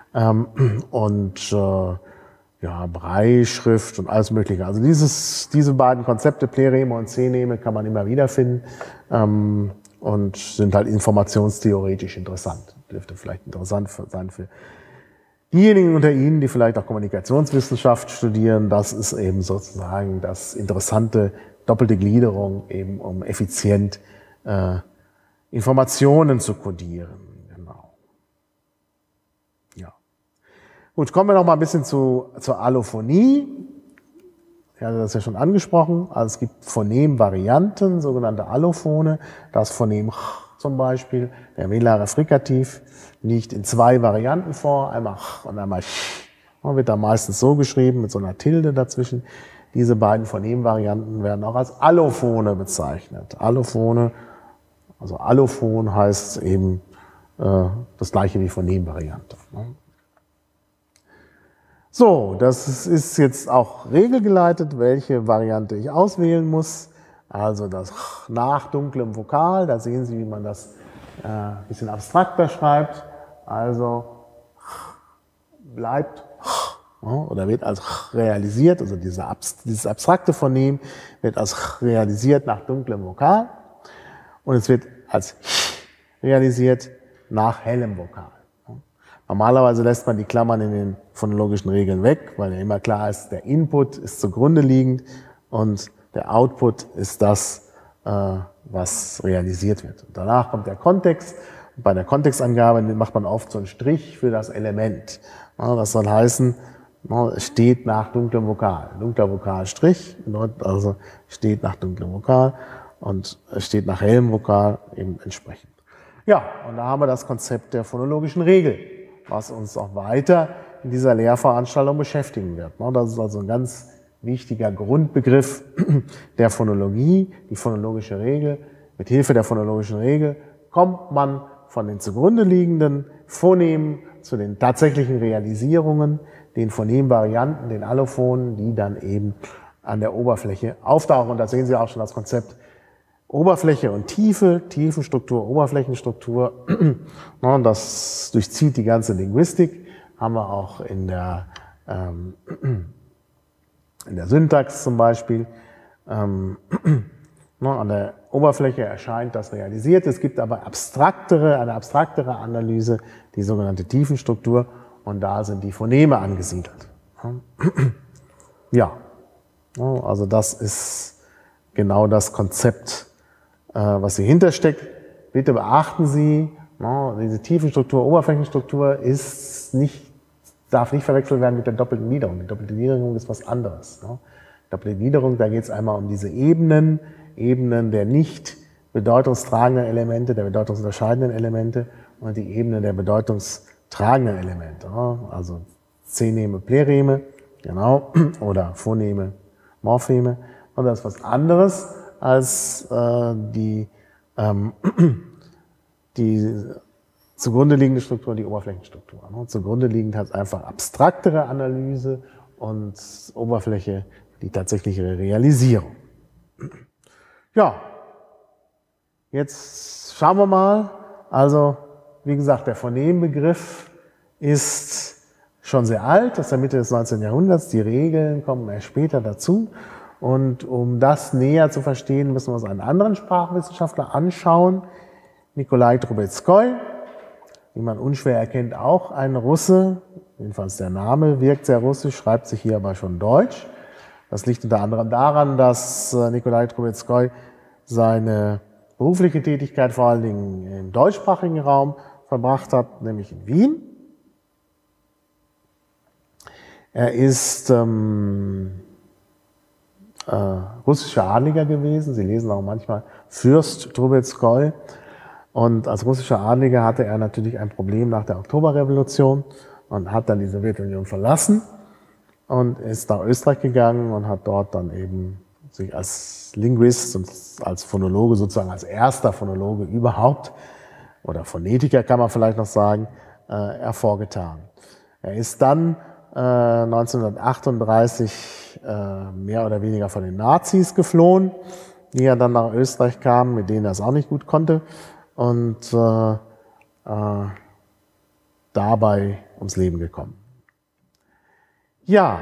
Ja, Brailleschrift und alles Mögliche. Also diese beiden Konzepte, Plereme und Zeneme, kann man immer wieder finden und sind halt informationstheoretisch interessant. Dürfte vielleicht interessant sein für diejenigen unter Ihnen, die vielleicht auch Kommunikationswissenschaft studieren. Das ist eben sozusagen das interessante doppelte Gliederung, eben um effizient Informationen zu kodieren. Genau. Ja. Gut, kommen wir noch mal ein bisschen zur Allophonie. Ich hatte das ja schon angesprochen. Also es gibt Phonemvarianten, sogenannte Allophone. Das Phonem ch zum Beispiel, der velare Frikativ, liegt in 2 Varianten vor, einmal ch und einmal ch. Man wird da meistens so geschrieben, mit so einer Tilde dazwischen. Diese beiden Phonemvarianten werden auch als Allophone bezeichnet. Allophone, also Allophon heißt eben das gleiche wie Phonemvariante. So, das ist jetzt auch regelgeleitet, welche Variante ich auswählen muss. Also das ch nach dunklem Vokal, da sehen Sie, wie man das ein bisschen abstrakter schreibt. Also ch bleibt ch, oder wird als ch realisiert, also dieses abstrakte Phonem wird als ch realisiert nach dunklem Vokal. Und es wird als ch realisiert nach hellem Vokal. Normalerweise lässt man die Klammern in den phonologischen Regeln weg, weil ja immer klar ist, der Input ist zugrunde liegend und der Output ist das, was realisiert wird. Und danach kommt der Kontext. Und bei der Kontextangabe macht man oft so einen Strich für das Element. Das soll heißen, es steht nach dunklem Vokal. Dunkler Vokal Strich, also steht nach dunklem Vokal, und es steht nach hellem Vokal eben entsprechend. Ja, und da haben wir das Konzept der phonologischen Regel, was uns auch weiter in dieser Lehrveranstaltung beschäftigen wird. Das ist also ein ganz wichtiger Grundbegriff der Phonologie, die phonologische Regel. Mit Hilfe der phonologischen Regel kommt man von den zugrunde liegenden Phonemen zu den tatsächlichen Realisierungen, den Phonemvarianten, den Allophonen, die dann eben an der Oberfläche auftauchen. Und da sehen Sie auch schon das Konzept Oberfläche und Tiefe, Tiefenstruktur, Oberflächenstruktur. Das durchzieht die ganze Linguistik. Haben wir auch in der Syntax zum Beispiel. An der Oberfläche erscheint das realisiert. Es gibt aber eine abstraktere Analyse, die sogenannte Tiefenstruktur. Und da sind die Phoneme angesiedelt. Ja, also das ist genau das Konzept, was hier hintersteckt. Bitte beachten Sie, diese Tiefenstruktur, Oberflächenstruktur darf nicht verwechselt werden mit der doppelten Niederung. Die doppelte Niederung ist was anderes. Doppelte Niederung, da geht es einmal um diese Ebenen der nicht bedeutungstragenden Elemente, der bedeutungsunterscheidenden Elemente und die Ebenen der bedeutungstragenden Elemente. Also Zeneme, Plereme, genau, oder Phoneme, Morpheme. Und das ist was anderes als die zugrunde liegende Struktur, die Oberflächenstruktur. Zugrunde liegend hat einfach abstraktere Analyse und Oberfläche die tatsächliche Realisierung. Ja, jetzt schauen wir mal. Also, wie gesagt, der Phonembegriff ist schon sehr alt, aus der Mitte des 19. Jahrhunderts. Die Regeln kommen erst später dazu. Und um das näher zu verstehen, müssen wir uns einen anderen Sprachwissenschaftler anschauen, Nikolai Trubetskoi, wie man unschwer erkennt, auch ein Russe. Jedenfalls der Name wirkt sehr russisch, schreibt sich hier aber schon deutsch. Das liegt unter anderem daran, dass Nikolai Trubetskoi seine berufliche Tätigkeit vor allen Dingen im deutschsprachigen Raum verbracht hat, nämlich in Wien. Er ist russischer Adliger gewesen. Sie lesen auch manchmal Fürst Trubetskoi. Und als russischer Adliger hatte er natürlich ein Problem nach der Oktoberrevolution und hat dann die Sowjetunion verlassen und ist nach Österreich gegangen und hat dort dann eben sich als Linguist und als Phonologe, sozusagen als erster Phonologe überhaupt, oder Phonetiker kann man vielleicht noch sagen, hervorgetan. Er ist dann 1938 mehr oder weniger von den Nazis geflohen, die er dann nach Österreich kamen, mit denen er es auch nicht gut konnte, und dabei ums Leben gekommen. Ja,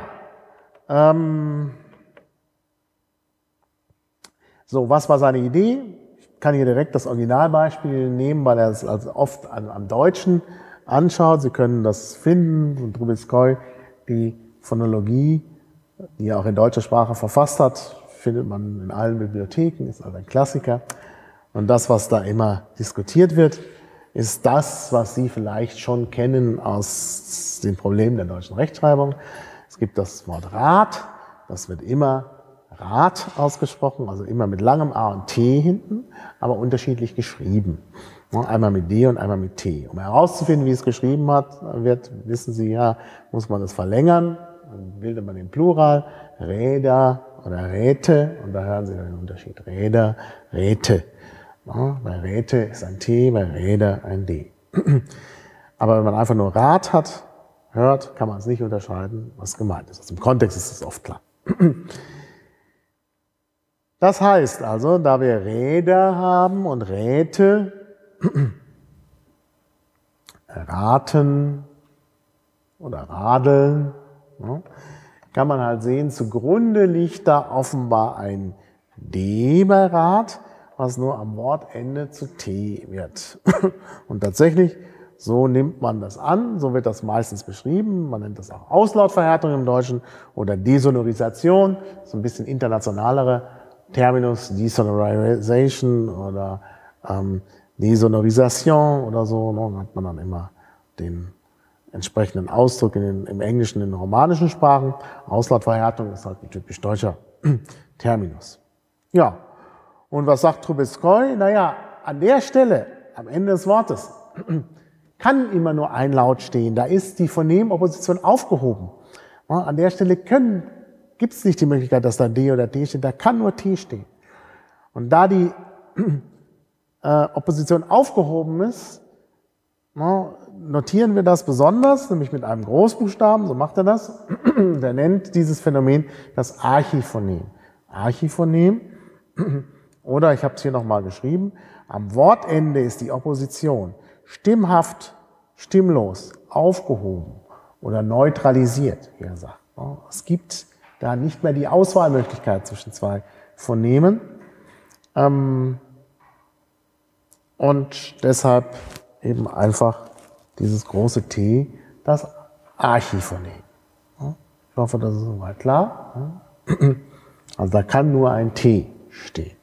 so, was war seine Idee? Ich kann hier direkt das Originalbeispiel nehmen, weil er es also oft am Deutschen anschaut. Sie können das finden, von Trubetskoi, die Phonologie, die er auch in deutscher Sprache verfasst hat, findet man in allen Bibliotheken, ist also ein Klassiker. Und das, was da immer diskutiert wird, ist das, was Sie vielleicht schon kennen aus den Problemen der deutschen Rechtschreibung. Es gibt das Wort Rat, das wird immer Rat ausgesprochen, also immer mit langem A und T hinten, aber unterschiedlich geschrieben. Einmal mit D und einmal mit T. Um herauszufinden, wie es geschrieben wird, wissen Sie ja, muss man es verlängern, dann bildet man den Plural, Räder oder Räte, und da hören Sie dann den Unterschied. Räder, Räte. Bei Räte ist ein T, bei Räder ein D. Aber wenn man einfach nur Rat hört, kann man es nicht unterscheiden, was gemeint ist. Also im Kontext ist es oft klar. Das heißt also, da wir Räder haben und Räte, raten oder radeln, kann man halt sehen, zugrunde liegt da offenbar ein D bei Rat, was nur am Wortende zu T wird. Und tatsächlich, so nimmt man das an, so wird das meistens beschrieben. Man nennt das auch Auslautverhärtung im Deutschen oder Desonorisation, so ein bisschen internationalere Terminus, Desonorization oder Desonorisation oder so. Dann hat man dann immer den entsprechenden Ausdruck im Englischen, in den romanischen Sprachen. Auslautverhärtung ist halt ein typisch deutscher Terminus. Ja, und was sagt Trubetskoi? Naja, an der Stelle, am Ende des Wortes, kann immer nur ein Laut stehen. Da ist die Phonemopposition aufgehoben. An der Stelle gibt es nicht die Möglichkeit, dass da D oder T steht. Da kann nur T stehen. Und da die Opposition aufgehoben ist, notieren wir das besonders, nämlich mit einem Großbuchstaben, so macht er das. Der nennt dieses Phänomen das Archiphonem. Archiphonem, oder ich habe es hier nochmal geschrieben, am Wortende ist die Opposition stimmhaft, stimmlos, aufgehoben oder neutralisiert, wie er sagt. Es gibt da nicht mehr die Auswahlmöglichkeit zwischen zwei Phonemen. Und deshalb eben einfach dieses große T, das Archiphonem. Ich hoffe, das ist soweit klar. Also da kann nur ein T stehen.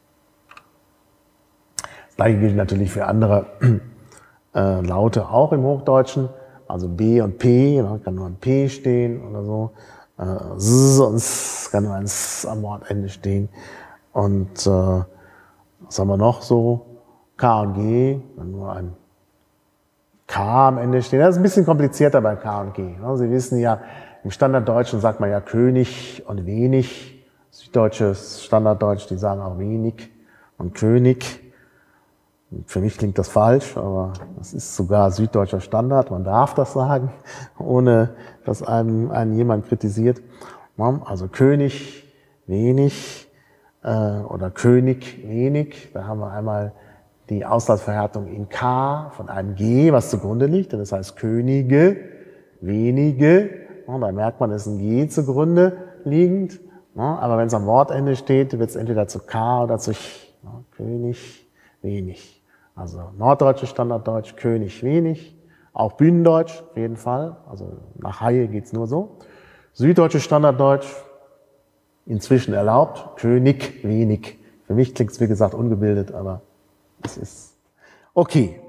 Das gleiche gilt natürlich für andere Laute auch im Hochdeutschen. Also B und P, kann nur ein P stehen oder so. S und S kann nur ein S am Wortende stehen. Und was haben wir noch so? K und G, kann nur ein K am Ende stehen. Das ist ein bisschen komplizierter bei K und G. Sie wissen ja, im Standarddeutschen sagt man ja König und wenig. Süddeutsches Standarddeutsch, die sagen auch wenig und König. Für mich klingt das falsch, aber das ist sogar süddeutscher Standard. Man darf das sagen, ohne dass einen jemand kritisiert. Also König, wenig oder König, wenig. Da haben wir einmal die Auslautverhärtung in K von einem G, was zugrunde liegt. Das heißt Könige, wenige. Da merkt man, es ist ein G zugrunde liegend. Aber wenn es am Wortende steht, wird es entweder zu K oder zu Ch. König, wenig. Also norddeutsches Standarddeutsch, König, wenig. Auch Bühnendeutsch, auf jeden Fall. Also nach Haie geht's nur so. Süddeutsches Standarddeutsch, inzwischen erlaubt. König, wenig. Für mich klingt es, wie gesagt, ungebildet, aber es ist okay.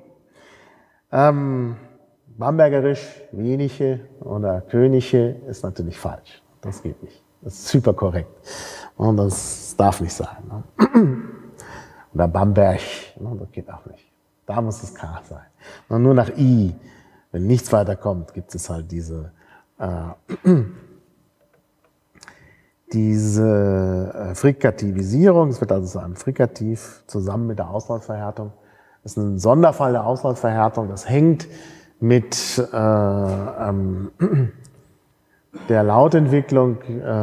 Bambergerisch, wenige oder Könige ist natürlich falsch. Das geht nicht. Das ist super korrekt. Und das darf nicht sein. Oder Bamberg, das geht auch nicht. Da muss es K sein. Und nur nach I, wenn nichts weiter kommt, gibt es halt diese Frikativisierung. Es wird also zu einem Frikativ zusammen mit der Auslautverhärtung. Das ist ein Sonderfall der Auslautverhärtung. Das hängt mit der Lautentwicklung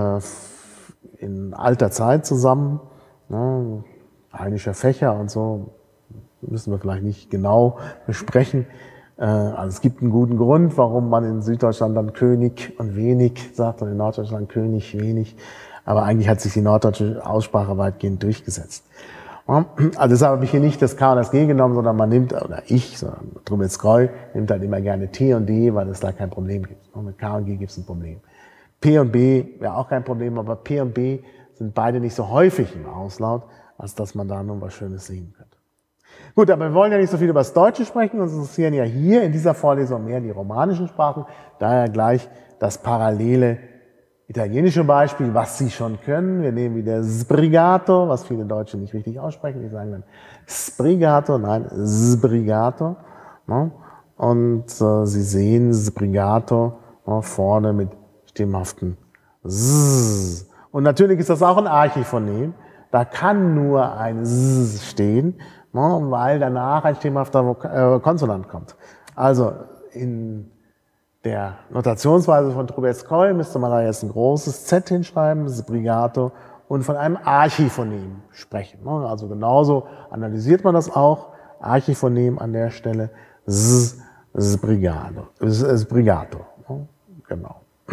in alter Zeit zusammen. Rheinischer Fächer und so müssen wir vielleicht nicht genau besprechen. Also es gibt einen guten Grund, warum man in Süddeutschland dann König und wenig sagt und in Norddeutschland König, wenig. Aber eigentlich hat sich die norddeutsche Aussprache weitgehend durchgesetzt. Also deshalb habe ich hier nicht das K und das G genommen, sondern man nimmt, oder ich, sondern Trubetskoy nimmt halt immer gerne T und D, weil es da kein Problem gibt. Und mit K und G gibt es ein Problem. P und B wäre auch kein Problem, aber P und B sind beide nicht so häufig im Auslaut, als dass man da nun was Schönes sehen könnte. Gut, aber wir wollen ja nicht so viel über das Deutsche sprechen, uns interessieren ja hier in dieser Vorlesung mehr die romanischen Sprachen, daher gleich das parallele italienische Beispiel, was Sie schon können. Wir nehmen wieder Sbrigato, was viele Deutsche nicht richtig aussprechen, die sagen dann Sbrigato, nein, Sbrigato. Und Sie sehen Sbrigato vorne mit stimmhaften S. Und natürlich ist das auch ein Archiphonem. Da kann nur ein S stehen, weil danach ein stimmhafter Konsonant kommt. Also in der Notationsweise von Trubetskoy müsste man da jetzt ein großes Z hinschreiben, Sbrigato, und von einem Archiphonem sprechen. Also genauso analysiert man das auch. Archiphonem an der Stelle, Sbrigato. Genau.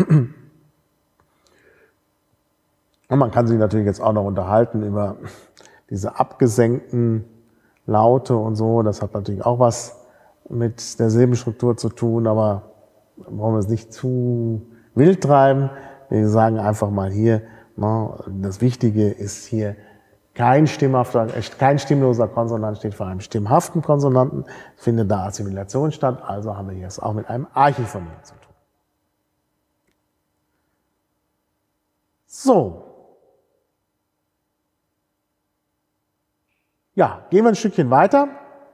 Und man kann sich natürlich jetzt auch noch unterhalten über diese abgesenkten Laute und so. Das hat natürlich auch was mit der Silbenstruktur zu tun, aber wollen wir es nicht zu wild treiben. Wir sagen einfach mal hier, das Wichtige ist hier, kein stimmloser Konsonant steht vor einem stimmhaften Konsonanten, findet da Assimilation statt, also haben wir hier es auch mit einem Archiphonem zu tun. So. Ja, gehen wir ein Stückchen weiter.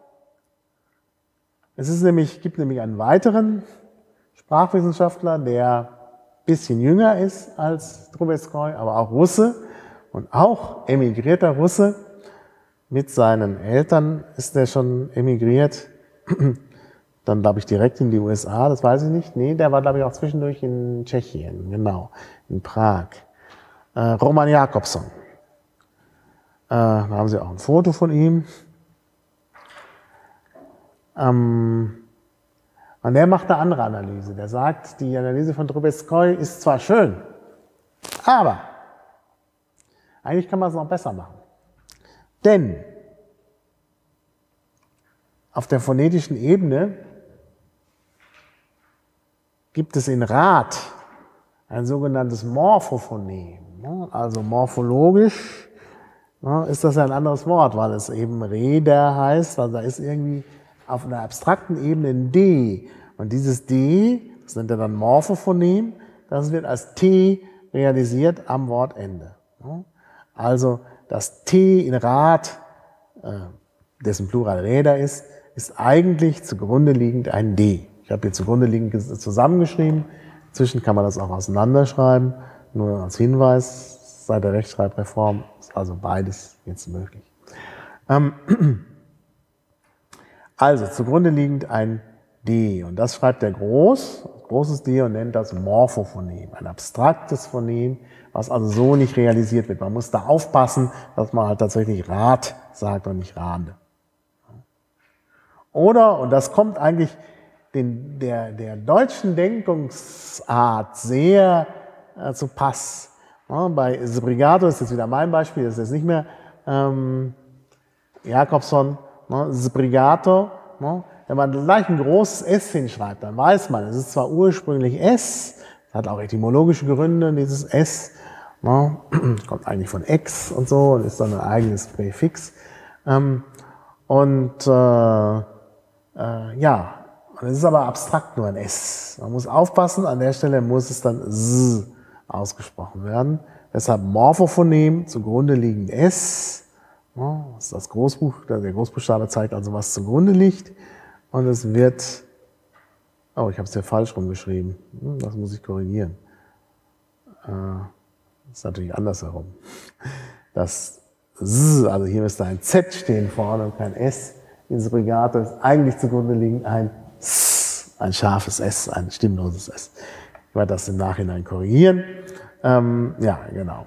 Gibt nämlich einen weiteren Sprachwissenschaftler, der ein bisschen jünger ist als Trubetskoy, aber auch Russe und auch emigrierter Russe. Mit seinen Eltern ist er schon emigriert. dann glaube ich direkt in die USA, das weiß ich nicht. Nee, der war glaube ich auch zwischendurch in Tschechien, genau, in Prag. Roman Jakobson. Da haben Sie auch ein Foto von ihm. Und der macht eine andere Analyse. Der sagt, die Analyse von Trubetskoy ist zwar schön, aber eigentlich kann man es noch besser machen. Denn auf der phonetischen Ebene gibt es in Rat ein sogenanntes Morphophonem. Also morphologisch ist das ja ein anderes Wort, weil es eben Reder heißt, weil da ist irgendwie auf einer abstrakten Ebene ein D. Und dieses D, das nennt er dann Morphophonem, das wird als T realisiert am Wortende. Also das T in Rat, dessen Plural Räder ist eigentlich zugrunde liegend ein D. Ich habe hier zugrunde liegend zusammengeschrieben. Inzwischen kann man das auch auseinanderschreiben. Nur als Hinweis, seit der Rechtschreibreform ist also beides jetzt möglich. Also zugrunde liegend ein D. Und das schreibt der großes D und nennt das Morphophonem. Ein abstraktes Phonem, was also so nicht realisiert wird. Man muss da aufpassen, dass man halt tatsächlich Rat sagt und nicht Rade. Oder, und das kommt eigentlich der deutschen Denkungsart sehr zu Pass. Bei Sbrigato ist jetzt wieder mein Beispiel, das ist jetzt nicht mehr Jakobson, Sbrigato. Wenn man gleich ein großes S hinschreibt, dann weiß man, es ist zwar ursprünglich S, das hat auch etymologische Gründe, dieses S, kommt eigentlich von Ex und so und ist dann ein eigenes Präfix. Es ist aber abstrakt nur ein S. Man muss aufpassen, an der Stelle muss es dann S ausgesprochen werden. Deshalb Morphophonem, zugrunde liegend S. Das ist das der Großbuchstabe zeigt also, was zugrunde liegt. Und es wird, ich habe es hier falsch rumgeschrieben. Das muss ich korrigieren. Das ist natürlich andersherum. Das S, also hier müsste ein Z stehen vorne und kein S. In Sbrigato ist eigentlich zugrunde liegend ein S, ein scharfes S, ein stimmloses S. Ich werde das im Nachhinein korrigieren. Genau.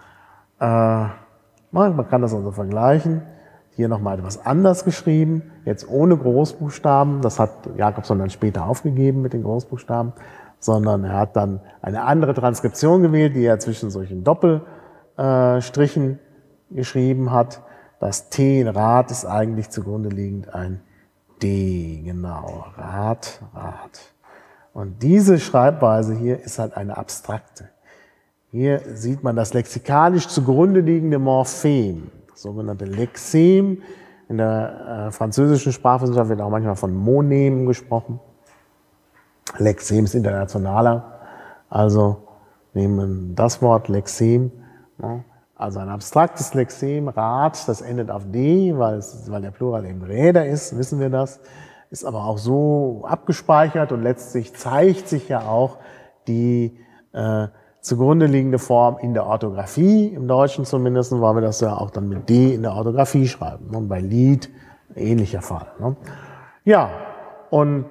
Man kann das also vergleichen. Hier nochmal etwas anders geschrieben, jetzt ohne Großbuchstaben. Das hat Jakobson dann später aufgegeben mit den Großbuchstaben, sondern er hat dann eine andere Transkription gewählt, die er zwischen solchen Doppelstrichen geschrieben hat. Das T in Rat ist eigentlich zugrunde liegend ein D, genau, Rat. Und diese Schreibweise hier ist halt eine abstrakte. Hier sieht man das lexikalisch zugrunde liegende Morphem, das sogenannte Lexem. In der französischen Sprachwissenschaft wird auch manchmal von Monem gesprochen. Lexem ist internationaler, also nehmen wir das Wort Lexem, also ein abstraktes Lexem, Rat, das endet auf D, weil der Plural eben Räder ist, wissen wir das, ist aber auch so abgespeichert und letztlich zeigt sich ja auch die zugrunde liegende Form in der Orthographie, im Deutschen zumindest, weil wir das ja auch dann mit D in der Orthographie schreiben. Und bei Lied ähnlicher Fall. Ja, und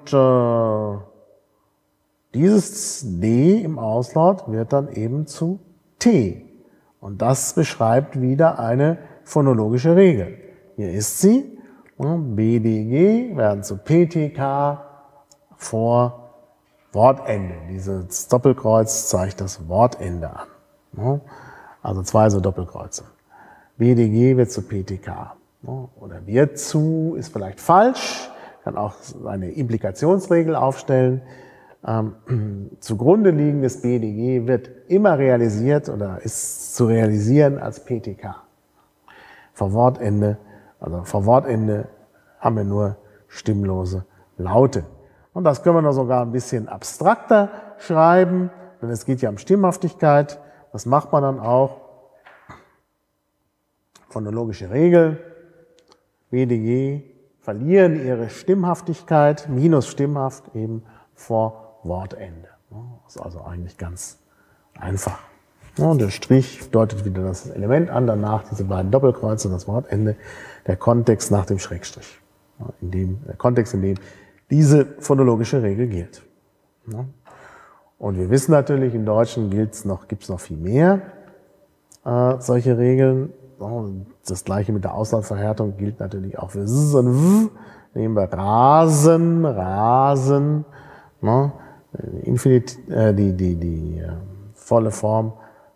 dieses D im Auslaut wird dann eben zu T. Und das beschreibt wieder eine phonologische Regel. Hier ist sie. B, D, G werden zu P, T, K vor Wortende. Dieses Doppelkreuz zeigt das Wortende an. Also zwei so Doppelkreuze. B, D, G wird zu P, T, K. Oder wird zu, ist vielleicht falsch. Kann auch eine Implikationsregel aufstellen. Zugrunde liegendes BDG wird immer realisiert oder ist zu realisieren als PTK. Vor Wortende haben wir nur stimmlose Laute. Und das können wir noch sogar ein bisschen abstrakter schreiben, denn es geht ja um Stimmhaftigkeit. Das macht man dann auch. Phonologische Regel. BDG verlieren ihre Stimmhaftigkeit, minus stimmhaft eben vor Wortende. Das ist also eigentlich ganz einfach. Und der Strich deutet wieder das Element an, danach diese beiden Doppelkreuze und das Wortende, der Kontext nach dem Schrägstrich. Der Kontext, in dem diese phonologische Regel gilt. Ja. Und wir wissen natürlich, im Deutschen gibt es noch viel mehr solche Regeln. Das gleiche mit der Auslautverhärtung gilt natürlich auch für S und W. Nehmen wir Rasen, Rasen, ne? Die volle Form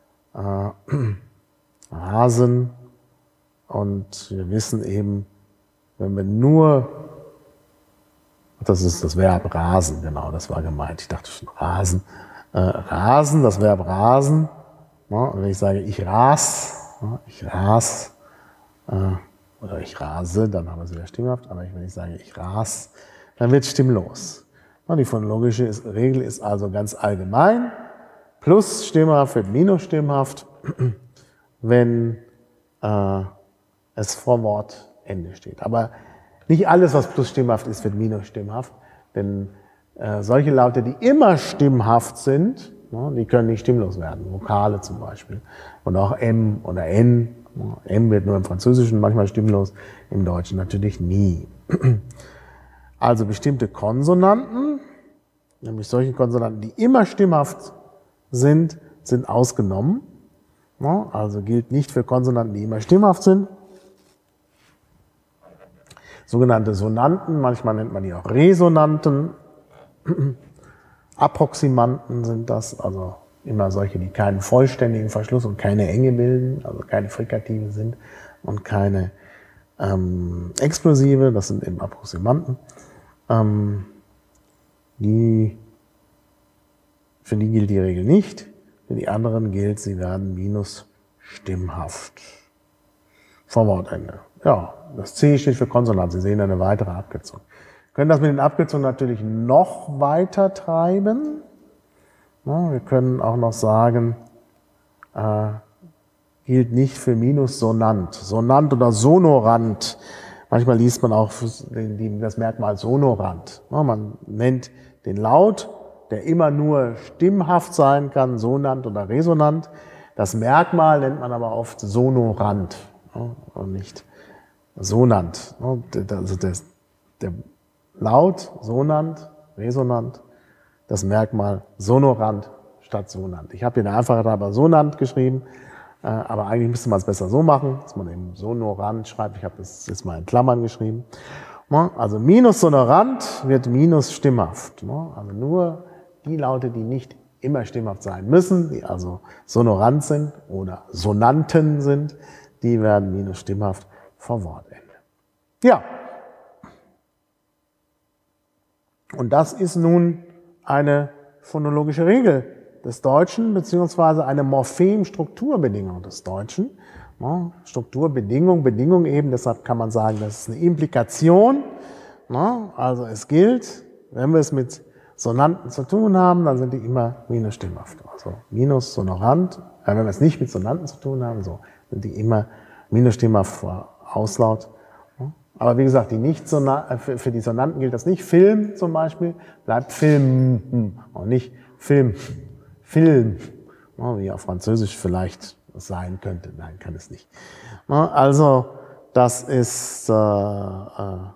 Rasen. Und wir wissen eben, wenn wir nur, das ist das Verb rasen, genau, das war gemeint. Ich dachte schon rasen. Rasen, das Verb rasen. Ne? Und wenn ich sage, ich ras, ne? Ich ras, oder ich rase, dann haben wir es wieder stimmhaft. Aber wenn ich sage, ich ras, dann wird es stimmlos. Die phonologische Regel ist also ganz allgemein. Plus stimmhaft wird minus stimmhaft, wenn es vor Wortende steht. Aber nicht alles, was plus stimmhaft ist, wird minus stimmhaft. Denn solche Laute, die immer stimmhaft sind, die können nicht stimmlos werden. Vokale zum Beispiel. Und auch M oder N. M wird nur im Französischen manchmal stimmlos, im Deutschen natürlich nie. Also bestimmte Konsonanten, nämlich solche Konsonanten, die immer stimmhaft sind, sind ausgenommen. Also gilt nicht für Konsonanten, die immer stimmhaft sind. Sogenannte Sonanten, manchmal nennt man die auch Resonanten. Approximanten sind das, also immer solche, die keinen vollständigen Verschluss und keine Enge bilden, also keine Frikative sind und keine Explosive, das sind eben Approximanten. Für die gilt die Regel nicht, für die anderen gilt, sie werden minus stimmhaft. Vor Wortende. Ja, das C steht für Konsonant. Sie sehen eine weitere Abkürzung. Wir können das mit den Abkürzungen natürlich noch weiter treiben. Ja, wir können auch noch sagen, gilt nicht für minus Sonant. Sonant oder Sonorant. Manchmal liest man auch das Merkmal Sonorant. Ja, man nennt den Laut, der immer nur stimmhaft sein kann, sonant oder resonant. Das Merkmal nennt man aber oft Sonorant, ja, und nicht sonant. Also der Laut, sonant, resonant, das Merkmal sonorant statt sonant. Ich habe hier eine Einfachheit aber sonant geschrieben, aber eigentlich müsste man es besser so machen, dass man eben sonorant schreibt. Ich habe das jetzt mal in Klammern geschrieben. Also minus sonorant wird minus stimmhaft. Also nur die Laute, die nicht immer stimmhaft sein müssen, die also sonorant sind oder Sonanten sind, die werden minus stimmhaft vor Wortende. Ja. Und das ist nun eine phonologische Regel des Deutschen, beziehungsweise eine Morphem-Strukturbedingung des Deutschen. Strukturbedingung, Bedingung eben, deshalb kann man sagen, das ist eine Implikation. Also es gilt, wenn wir es mit Sonanten zu tun haben, dann sind die immer minus stimmhaft. Also minus sonorant, wenn wir es nicht mit Sonanten zu tun haben, so sind die immer minus stimmhaft vor Auslaut. Aber wie gesagt, für die Sonanten gilt das nicht. Film zum Beispiel bleibt Film und nicht Film, Film, wie auf Französisch vielleicht sein könnte. Nein, kann es nicht. Also das ist, glaube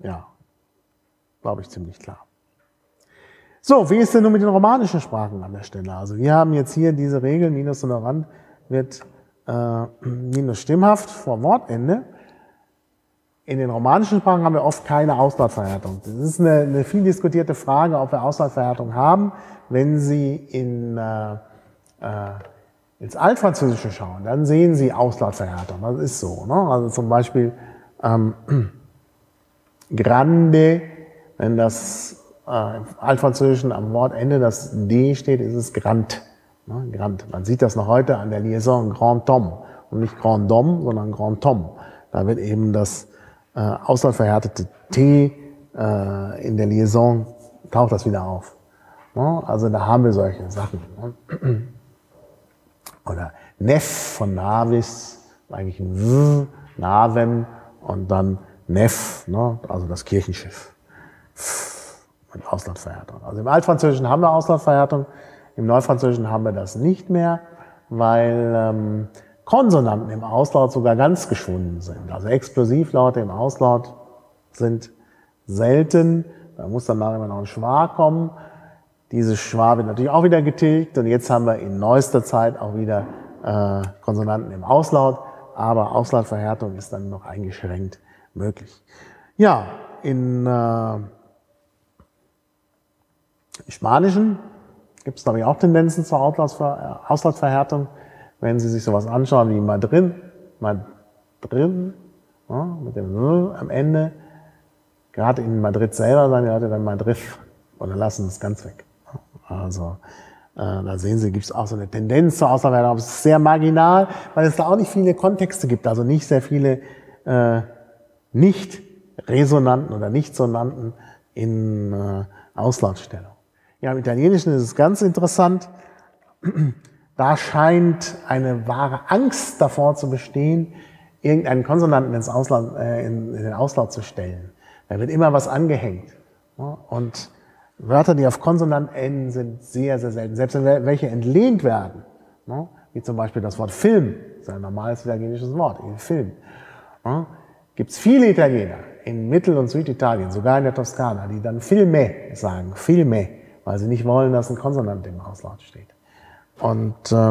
ich, ziemlich klar. So, wie ist denn nun mit den romanischen Sprachen an der Stelle? Also wir haben jetzt hier diese Regel, minus sonorant wird minus stimmhaft vor Wortende. In den romanischen Sprachen haben wir oft keine Auslautverhärtung. Das ist eine viel diskutierte Frage, ob wir Auslautverhärtung haben. Wenn Sie ins Altfranzösische schauen, dann sehen Sie Auslautverhärtung. Das ist so. Ne? Also zum Beispiel grande, wenn das im Altfranzösischen am Wortende das D steht, ist es grand. Ne? Grand. Man sieht das noch heute an der Liaison Grand Homme und nicht Grand Homme, sondern Grand Homme. Da wird eben das auslautverhärtete T in der Liaison, taucht das wieder auf. Ne? Also da haben wir solche Sachen. Ne? Oder Nef von Navis, eigentlich ein W, Navem und dann Nef, ne? Also das Kirchenschiff. Mit Auslautverhärtung. Also im Altfranzösischen haben wir Auslautverhärtung, im Neufranzösischen haben wir das nicht mehr, weil Konsonanten im Auslaut sogar ganz geschwunden sind. Also Explosivlaute im Auslaut sind selten, Da muss dann nachher noch ein Schwa kommen. Dieses Schwa wird natürlich auch wieder getilgt. Und jetzt haben wir in neuester Zeit auch wieder Konsonanten im Auslaut. Aber Auslautverhärtung ist dann noch eingeschränkt möglich. Ja, im Spanischen gibt es, glaube ich, auch Tendenzen zur Auslautverhärtung. Wenn Sie sich sowas anschauen wie Madrid, ja, mit dem am Ende, gerade in Madrid selber sagen die Leute dann Madrid oder lassen es ganz weg. Also da sehen Sie, gibt es auch so eine Tendenz zur Auslautverhärtung, aber es ist sehr marginal, weil es da auch nicht viele Kontexte gibt, also nicht sehr viele Nicht-Resonanten oder Nicht-Sonanten in Auslautstellung. Ja, im Italienischen ist es ganz interessant. Da scheint eine wahre Angst davor zu bestehen, irgendeinen Konsonanten ins Auslaut, in den Auslaut zu stellen. Da wird immer was angehängt. Und Wörter, die auf Konsonant enden, sind sehr, sehr selten. Selbst wenn welche entlehnt werden, wie zum Beispiel das Wort Film, das ist ein normales italienisches Wort, Film, gibt es viele Italiener in Mittel- und Süditalien, sogar in der Toskana, die dann Filme sagen, Filme, weil sie nicht wollen, dass ein Konsonant im Auslaut steht. Und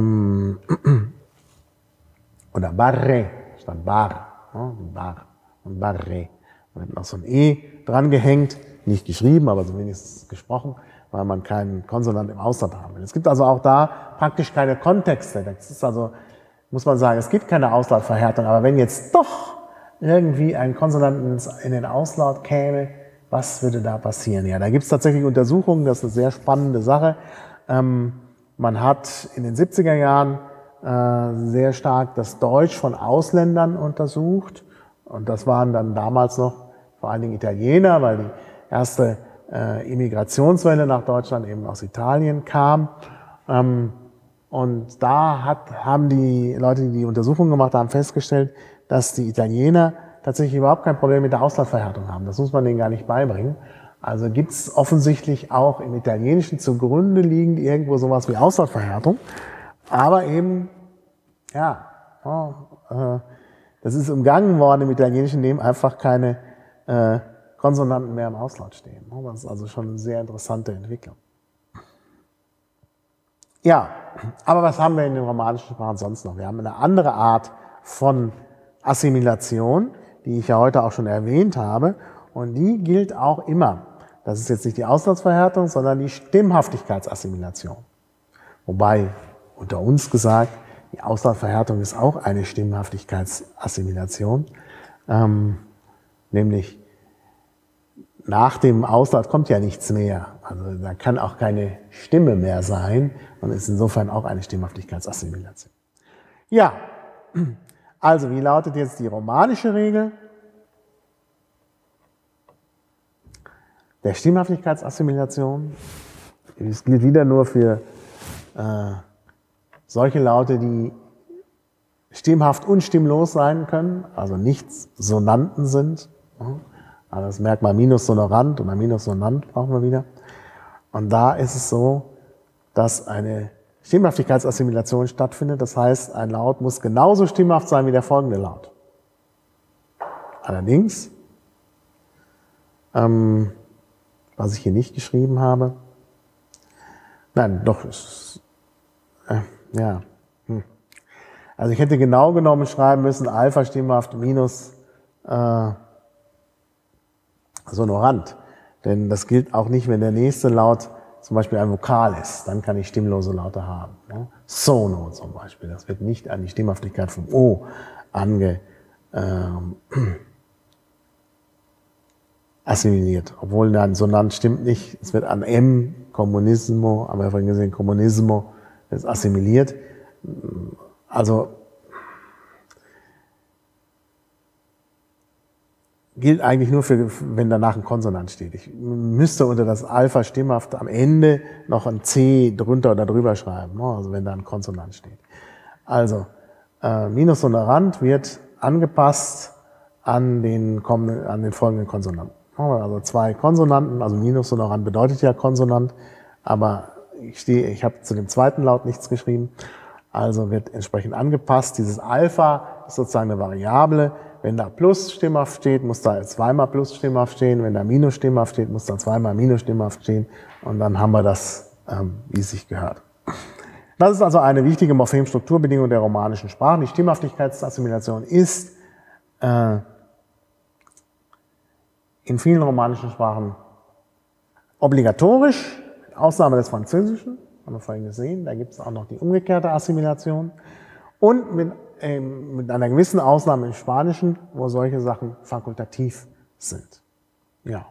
oder barre statt bar, bar und barre. Da wird noch so ein E dran gehängt, nicht geschrieben, aber zumindest gesprochen, weil man keinen Konsonant im Auslaut haben will. Es gibt also auch da praktisch keine Kontexte. Das ist also, muss man sagen, es gibt keine Auslautverhärtung, aber wenn jetzt doch irgendwie ein Konsonant in den Auslaut käme, was würde da passieren? Ja, da gibt es tatsächlich Untersuchungen, das ist eine sehr spannende Sache. Man hat in den 70er Jahren sehr stark das Deutsch von Ausländern untersucht. Und das waren dann damals noch vor allen Dingen Italiener, weil die erste Immigrationswelle nach Deutschland eben aus Italien kam. Und da haben die Leute, die die Untersuchung gemacht haben, festgestellt, dass die Italiener tatsächlich überhaupt kein Problem mit der Auslautverhärtung haben. Das muss man denen gar nicht beibringen. Also gibt es offensichtlich auch im Italienischen zugrunde liegend irgendwo sowas wie Auslautverhärtung. Aber eben, ja, das ist umgangen worden im Italienischen, indem einfach keine Konsonanten mehr im Auslaut stehen. Das ist also schon eine sehr interessante Entwicklung. Ja, aber was haben wir in den romanischen Sprachen sonst noch? Wir haben eine andere Art von Assimilation, die ich ja heute auch schon erwähnt habe. Und die gilt auch immer. Das ist jetzt nicht die Auslautsverhärtung, sondern die Stimmhaftigkeitsassimilation. Wobei, unter uns gesagt, die Auslautverhärtung ist auch eine Stimmhaftigkeitsassimilation. Nämlich nach dem Auslaut kommt ja nichts mehr. Also da kann auch keine Stimme mehr sein und ist insofern auch eine Stimmhaftigkeitsassimilation. Ja, also wie lautet jetzt die romanische Regel der Stimmhaftigkeitsassimilation? Es gilt wieder nur für solche Laute, die stimmhaft und stimmlos sein können, also nicht Sonanten sind. Also das Merkmal Minus-Sonorant oder Minus-Sonant brauchen wir wieder. Und da ist es so, dass eine Stimmhaftigkeitsassimilation stattfindet. Das heißt, ein Laut muss genauso stimmhaft sein wie der folgende Laut. Allerdings, was ich hier nicht geschrieben habe, nein, doch, ja. Also ich hätte genau genommen schreiben müssen, Alpha stimmhaft minus Sonorant. Denn das gilt auch nicht, wenn der nächste Laut zum Beispiel ein Vokal ist. Dann kann ich stimmlose Laute haben. Ne? Sono zum Beispiel. Das wird nicht an die Stimmhaftigkeit vom O assimiliert. Obwohl ein Sonant stimmt nicht. Es wird an M, Kommunismo, haben wir vorhin gesehen, Kommunismo, ist assimiliert. Also gilt eigentlich nur für, wenn danach ein Konsonant steht. Ich müsste unter das Alpha stimmhaft am Ende noch ein C drunter oder drüber schreiben, also wenn da ein Konsonant steht. Also Minus Sonorant wird angepasst an den folgenden Konsonanten. Also zwei Konsonanten, also Minus Sonorant bedeutet ja Konsonant, aber ich habe zu dem zweiten Laut nichts geschrieben, also wird entsprechend angepasst. Dieses Alpha ist sozusagen eine Variable. Wenn da Plus stimmhaft steht, muss da zweimal Plus stimmhaft stehen. Wenn da Minus stimmhaft steht, muss da zweimal Minus stimmhaft stehen. Und dann haben wir das, wie es sich gehört. Das ist also eine wichtige Morphem-Strukturbedingung der romanischen Sprachen. Die Stimmhaftigkeitsassimilation ist in vielen romanischen Sprachen obligatorisch, mit Ausnahme des Französischen, haben wir vorhin gesehen, da gibt es auch noch die umgekehrte Assimilation. Und mit einer gewissen Ausnahme im Spanischen, wo solche Sachen fakultativ sind. Ja.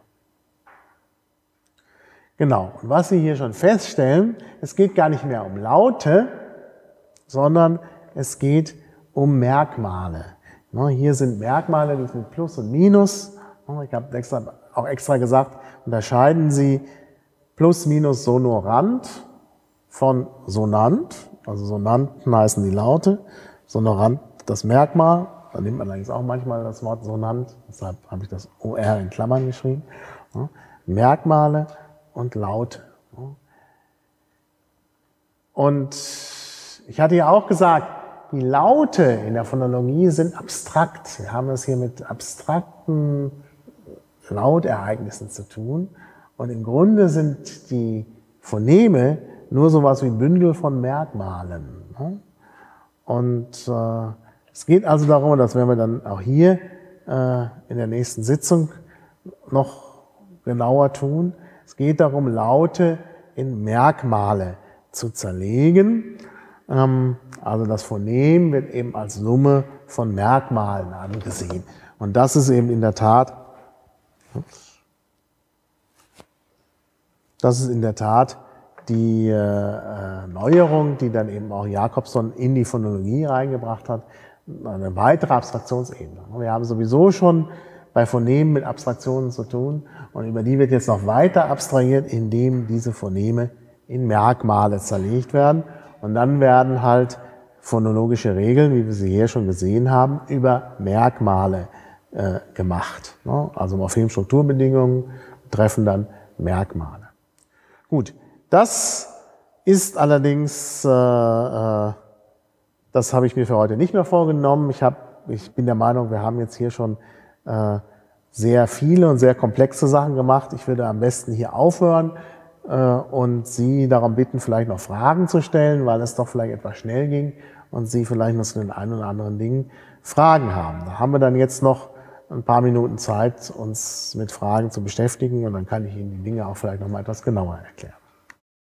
Genau. Und was Sie hier schon feststellen, es geht gar nicht mehr um Laute, sondern es geht um Merkmale. Hier sind Merkmale, die sind Plus und Minus. Ich habe auch extra gesagt, unterscheiden Sie Plus, Minus, Sonorant von Sonant. Also Sonanten heißen die Laute, Sonorant das Merkmal. Da nimmt man allerdings auch manchmal das Wort Sonant, deshalb habe ich das OR in Klammern geschrieben. Merkmale und Laute. Und ich hatte ja auch gesagt, die Laute in der Phonologie sind abstrakt. Wir haben es hier mit abstrakten Lautereignissen zu tun. Und im Grunde sind die Phoneme nur sowas wie Bündel von Merkmalen. Und es geht also darum, das werden wir dann auch hier in der nächsten Sitzung noch genauer tun. Es geht darum, Laute in Merkmale zu zerlegen. Also das Phonem wird eben als Summe von Merkmalen angesehen. Und das ist eben in der Tat, die Neuerung, die dann eben auch Jacobson in die Phonologie reingebracht hat, eine weitere Abstraktionsebene. Wir haben sowieso schon bei Phonemen mit Abstraktionen zu tun und über die wird jetzt noch weiter abstrahiert, indem diese Phoneme in Merkmale zerlegt werden. Und dann werden halt phonologische Regeln, wie wir sie hier schon gesehen haben, über Merkmale gemacht. Also Morphem-Strukturbedingungen treffen dann Merkmale. Gut, das ist allerdings, das habe ich mir für heute nicht mehr vorgenommen. Ich bin der Meinung, wir haben jetzt hier schon sehr viele und sehr komplexe Sachen gemacht. Ich würde am besten hier aufhören und Sie darum bitten, vielleicht noch Fragen zu stellen, weil es doch vielleicht etwas schnell ging und Sie vielleicht noch zu den ein oder anderen Dingen Fragen haben. Da haben wir dann jetzt noch ein paar Minuten Zeit, uns mit Fragen zu beschäftigen und dann kann ich Ihnen die Dinge auch vielleicht noch mal etwas genauer erklären.